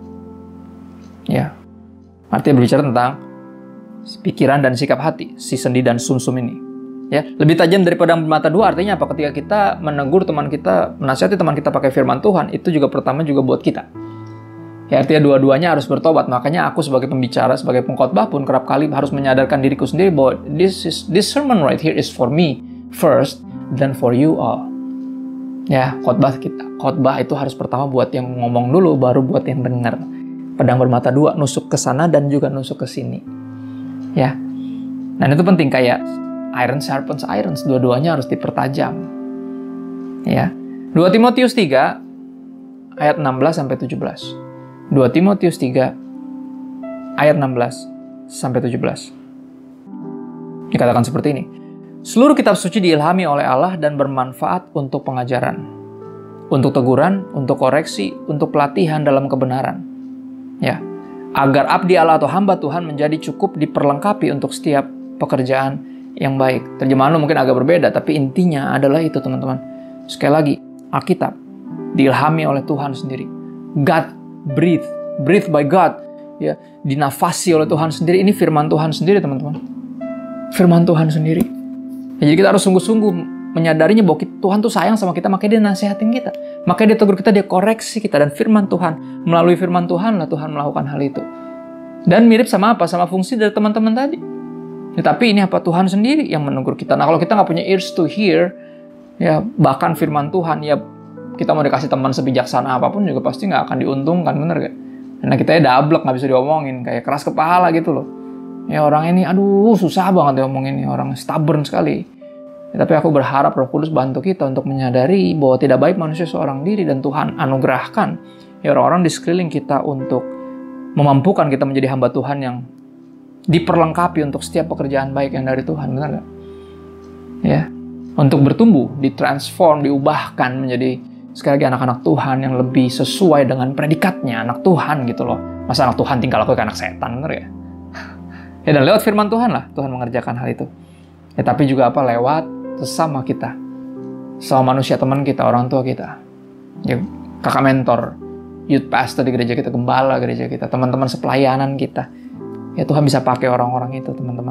Ya, artinya berbicara tentang pikiran dan sikap hati, si sendi dan sumsum ini. Ya, lebih tajam dari pedang bermata dua artinya apa? Ketika kita menegur teman kita, menasihati teman kita pakai firman Tuhan, itu juga pertama juga buat kita. Ya, artinya dua-duanya harus bertobat. Makanya aku sebagai pembicara, sebagai pengkhotbah pun kerap kali harus menyadarkan diriku sendiri bahwa this sermon right here is for me first, then for you all. Ya, khotbah itu harus pertama buat yang ngomong dulu, baru buat yang dengar. Pedang bermata dua, nusuk ke sana dan juga nusuk ke sini. Ya, dan itu penting, kayak iron sharpens iron, dua-duanya harus dipertajam. Ya, 2 Timotius 3 ayat 16 sampai 17. 2 Timotius 3 ayat 16 sampai 17. Dikatakan seperti ini. Seluruh kitab suci diilhami oleh Allah dan bermanfaat untuk pengajaran, untuk teguran, untuk koreksi, untuk pelatihan dalam kebenaran. Ya, agar abdi Allah atau hamba Tuhan menjadi cukup diperlengkapi untuk setiap pekerjaan yang baik. Terjemahan lu mungkin agak berbeda, tapi intinya adalah itu, teman-teman. Sekali lagi, Alkitab diilhami oleh Tuhan sendiri. God breathed by God, ya, dinafasi oleh Tuhan sendiri. Ini firman Tuhan sendiri, teman-teman. Firman Tuhan sendiri. Ya, jadi kita harus sungguh-sungguh menyadarinya bahwa Tuhan tuh sayang sama kita, makanya dia nasihatin kita, makanya dia tegur kita, dia koreksi kita. Dan firman Tuhan, melalui firman Tuhan lah Tuhan melakukan hal itu. Dan mirip sama apa? Sama fungsi dari teman-teman tadi. Ya, tapi ini apa? Tuhan sendiri yang menegur kita. Nah, kalau kita nggak punya ears to hear, ya, bahkan firman Tuhan, ya, kita mau dikasih teman sebijaksana apapun juga pasti nggak akan diuntungkan, bener gak? Karena kita ya dablek, nggak bisa diomongin, kayak keras kepala gitu loh. Ya orang ini, aduh susah banget diomongin ini, orang stubborn sekali. Ya, tapi aku berharap Roh Kudus bantu kita untuk menyadari bahwa tidak baik manusia seorang diri, dan Tuhan anugerahkan ya orang-orang di sekeliling kita untuk memampukan kita menjadi hamba Tuhan yang diperlengkapi untuk setiap pekerjaan baik yang dari Tuhan, benar nggak? Ya, untuk bertumbuh, ditransform, diubahkan menjadi sekali lagi anak-anak Tuhan yang lebih sesuai dengan predikatnya, anak Tuhan gitu loh. Masa anak Tuhan tinggal laku kayak anak setan, benar ya? Ya, dan lewat firman Tuhan lah Tuhan mengerjakan hal itu. Ya, tapi juga apa? Lewat sesama kita, sama manusia, teman kita, orang tua kita, ya, kakak mentor, youth pastor di gereja kita, gembala gereja kita, teman-teman sepelayanan kita. Ya, Tuhan bisa pakai orang-orang itu, teman-teman.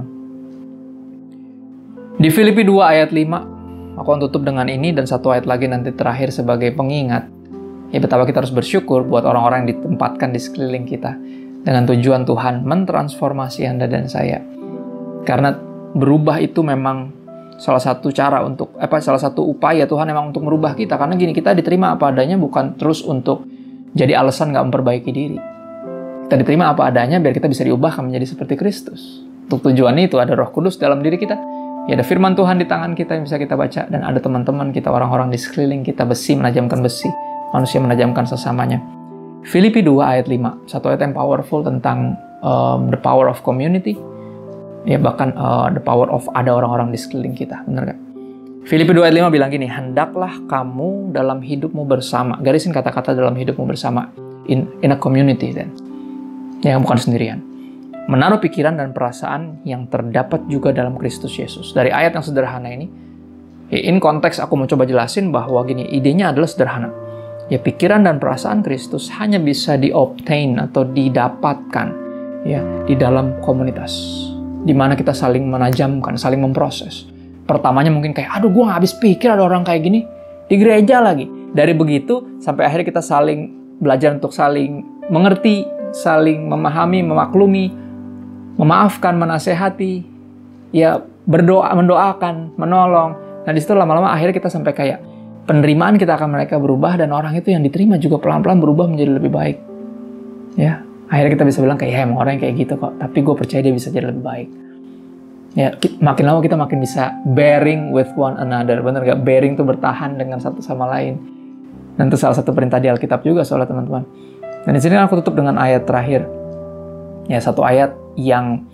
Di Filipi 2 ayat 5, aku akan tutup dengan ini dan satu ayat lagi nanti terakhir sebagai pengingat. Ya, betapa kita harus bersyukur buat orang-orang yang ditempatkan di sekeliling kita dengan tujuan Tuhan mentransformasi Anda dan saya. Karena berubah itu memang salah satu cara untuk, salah satu upaya Tuhan memang untuk merubah kita. Karena gini, kita diterima apa adanya bukan terus untuk jadi alasan nggak memperbaiki diri. Kita diterima apa adanya biar kita bisa diubahkan menjadi seperti Kristus. Untuk tujuan itu ada Roh Kudus dalam diri kita. Ya, ada firman Tuhan di tangan kita yang bisa kita baca. Dan ada teman-teman kita, orang-orang di sekeliling kita, besi menajamkan besi. Manusia menajamkan sesamanya. Filipi 2 ayat 5, satu ayat yang powerful tentang the power of community. Ya, bahkan the power of ada orang-orang di sekeliling kita. Benar gak? Filipi 2 ayat 5 bilang gini, hendaklah kamu dalam hidupmu bersama. Garisin kata-kata dalam hidupmu bersama. In a community then. Ya, bukan sendirian. Menaruh pikiran dan perasaan yang terdapat juga dalam Kristus Yesus. Dari ayat yang sederhana ini, in konteks aku mau coba jelasin bahwa gini, idenya adalah sederhana. Ya, pikiran dan perasaan Kristus hanya bisa di-obtain atau didapatkan ya di dalam komunitas. Di mana kita saling menajamkan, saling memproses. Pertamanya mungkin kayak, aduh gue gak habis pikir ada orang kayak gini. Di gereja lagi. Dari begitu, sampai akhirnya kita saling belajar untuk saling mengerti, saling memahami, memaklumi, memaafkan, menasehati, ya berdoa, mendoakan, menolong. Nah disitu lama-lama akhirnya kita sampai kayak, penerimaan kita akan mereka berubah, dan orang itu yang diterima juga pelan-pelan berubah menjadi lebih baik. Ya, akhirnya kita bisa bilang kayak, ya emang orang yang kayak gitu kok, tapi gue percaya dia bisa jadi lebih baik. Ya, makin lama kita makin bisa bearing with one another. Bener gak? Bearing itu bertahan dengan satu sama lain. Dan itu salah satu perintah di Alkitab juga soalnya, teman-teman. Dan di sini aku tutup dengan ayat terakhir. Ya, satu ayat yang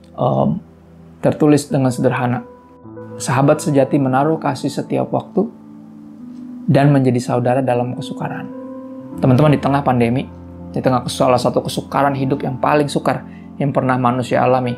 tertulis dengan sederhana. Sahabat sejati menaruh kasih setiap waktu dan menjadi saudara dalam kesukaran. Teman-teman, di tengah pandemi, di tengah salah satu kesukaran hidup yang paling sukar yang pernah manusia alami.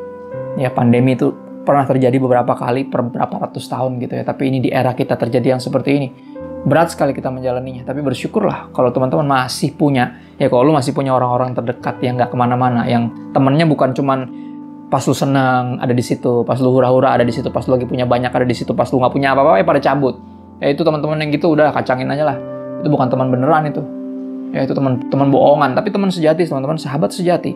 Ya, pandemi itu pernah terjadi beberapa kali per berapa ratus tahun gitu ya. Tapi ini di era kita terjadi yang seperti ini. Berat sekali kita menjalaninya. Tapi bersyukurlah kalau teman-teman masih punya, ya kalau lu masih punya orang-orang terdekat yang gak kemana-mana, yang temennya bukan cuman pas lu senang ada di situ, pas lu hura-hura ada di situ, pas lu lagi punya banyak ada di situ, pas lu gak punya apa-apa ya pada cabut. Ya itu teman-teman yang gitu udah kacangin aja lah. Itu bukan teman beneran itu. Ya itu teman bohongan, tapi teman sejati, teman-teman, sahabat sejati.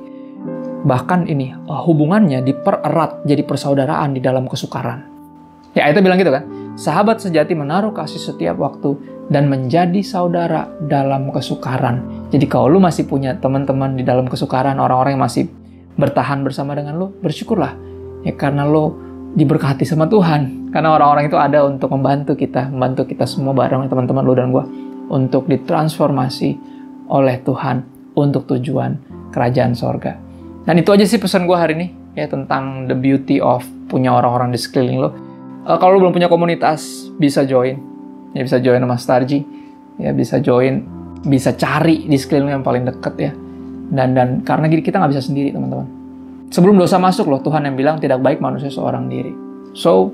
Bahkan ini hubungannya dipererat jadi persaudaraan di dalam kesukaran. Ya itu bilang gitu kan. Sahabat sejati menaruh kasih setiap waktu dan menjadi saudara dalam kesukaran. Jadi kalau lu masih punya teman-teman di dalam kesukaran, orang-orang yang masih bertahan bersama dengan lu, bersyukurlah. Ya karena lu diberkati sama Tuhan. Karena orang-orang itu ada untuk membantu kita semua bareng teman-teman lu dan gua untuk ditransformasi oleh Tuhan untuk tujuan kerajaan sorga. Dan itu aja sih pesan gua hari ini ya tentang the beauty of punya orang-orang di sekeliling lu. Kalau lu belum punya komunitas, bisa join. Ya bisa join sama Starji. Ya bisa join, bisa cari di sekeliling yang paling dekat ya. Dan karena kita nggak bisa sendiri, teman-teman. Sebelum dosa masuk loh, Tuhan yang bilang tidak baik manusia seorang diri. So,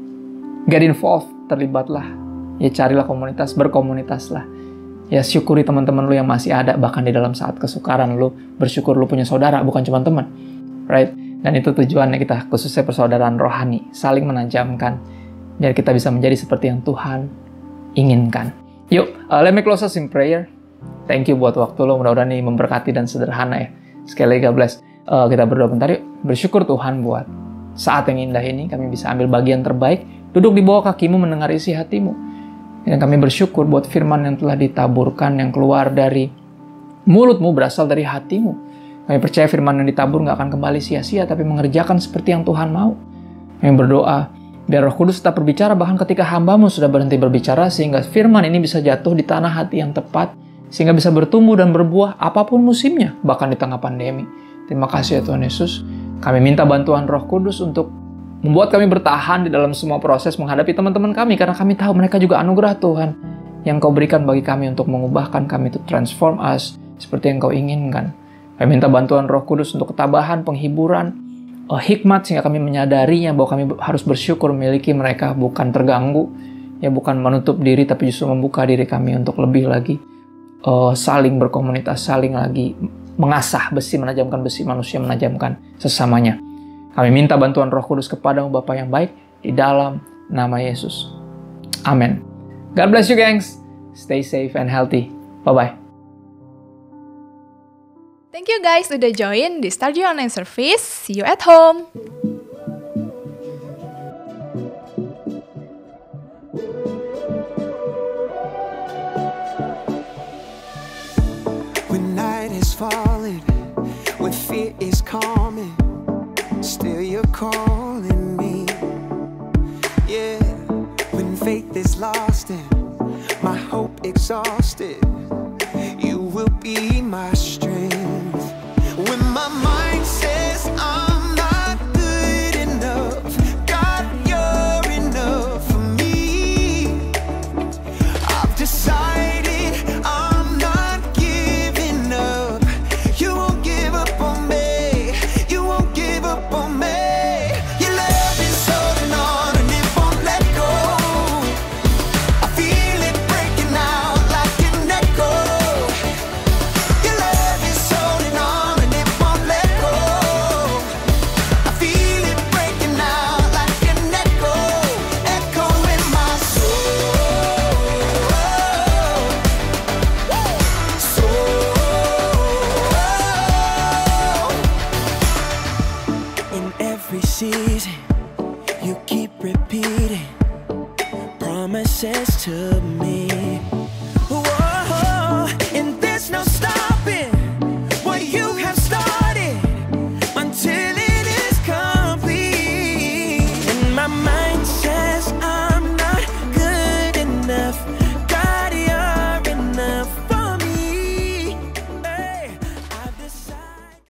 get involved, terlibatlah. Ya carilah komunitas, berkomunitaslah. Ya syukuri teman-teman lu yang masih ada, bahkan di dalam saat kesukaran lu, bersyukur lu punya saudara, bukan cuma teman. Right? Dan itu tujuannya kita, khususnya persaudaraan rohani, saling menajamkan, biar kita bisa menjadi seperti yang Tuhan inginkan. Yuk, let me close us in prayer. Thank you buat waktu lo, mudah-mudahan ini memberkati dan sederhana ya. Sekali lagi God bless. Kita berdoa bentar yuk. Bersyukur Tuhan buat saat yang indah ini, kami bisa ambil bagian terbaik, duduk di bawah kakimu mendengar isi hatimu. Dan kami bersyukur buat firman yang telah ditaburkan, yang keluar dari mulutmu, berasal dari hatimu. Kami percaya firman yang ditabur nggak akan kembali sia-sia, tapi mengerjakan seperti yang Tuhan mau. Kami berdoa, biar Roh Kudus tetap berbicara bahkan ketika hamba-Mu sudah berhenti berbicara, sehingga firman ini bisa jatuh di tanah hati yang tepat, sehingga bisa bertumbuh dan berbuah apapun musimnya, bahkan di tengah pandemi. Terima kasih ya Tuhan Yesus. Kami minta bantuan Roh Kudus untuk membuat kami bertahan di dalam semua proses menghadapi teman-teman kami, karena kami tahu mereka juga anugerah Tuhan yang Kau berikan bagi kami untuk mengubahkan kami, to transform us seperti yang Kau inginkan. Kami minta bantuan Roh Kudus untuk ketabahan, penghiburan, hikmat, sehingga kami menyadarinya bahwa kami harus bersyukur memiliki mereka, bukan terganggu, ya bukan menutup diri, tapi justru membuka diri kami untuk lebih lagi saling berkomunitas, saling lagi mengasah besi, menajamkan besi, manusia menajamkan sesamanya. Kami minta bantuan Roh Kudus kepadamu Bapa yang baik, di dalam nama Yesus. Amin. God bless you gengs. Stay safe and healthy. Bye-bye. Thank you guys udah join di Stargy Online Service. See you at home. When night is falling, when fear is calming, still you're calling me. Yeah, when faith is lost and my hope exhausted, you will be my strength. When my mind says I'm not good enough, God, you're enough for me. I've decided I'm not giving up. You won't give up on me. You won't give up on me. Your love is holding on and it won't let go. I feel it breaking out like an echo. Your love is holding on and it won't let go. I feel it breaking out like an echo, echo in my soul. In every season, you keep repeating promises to me.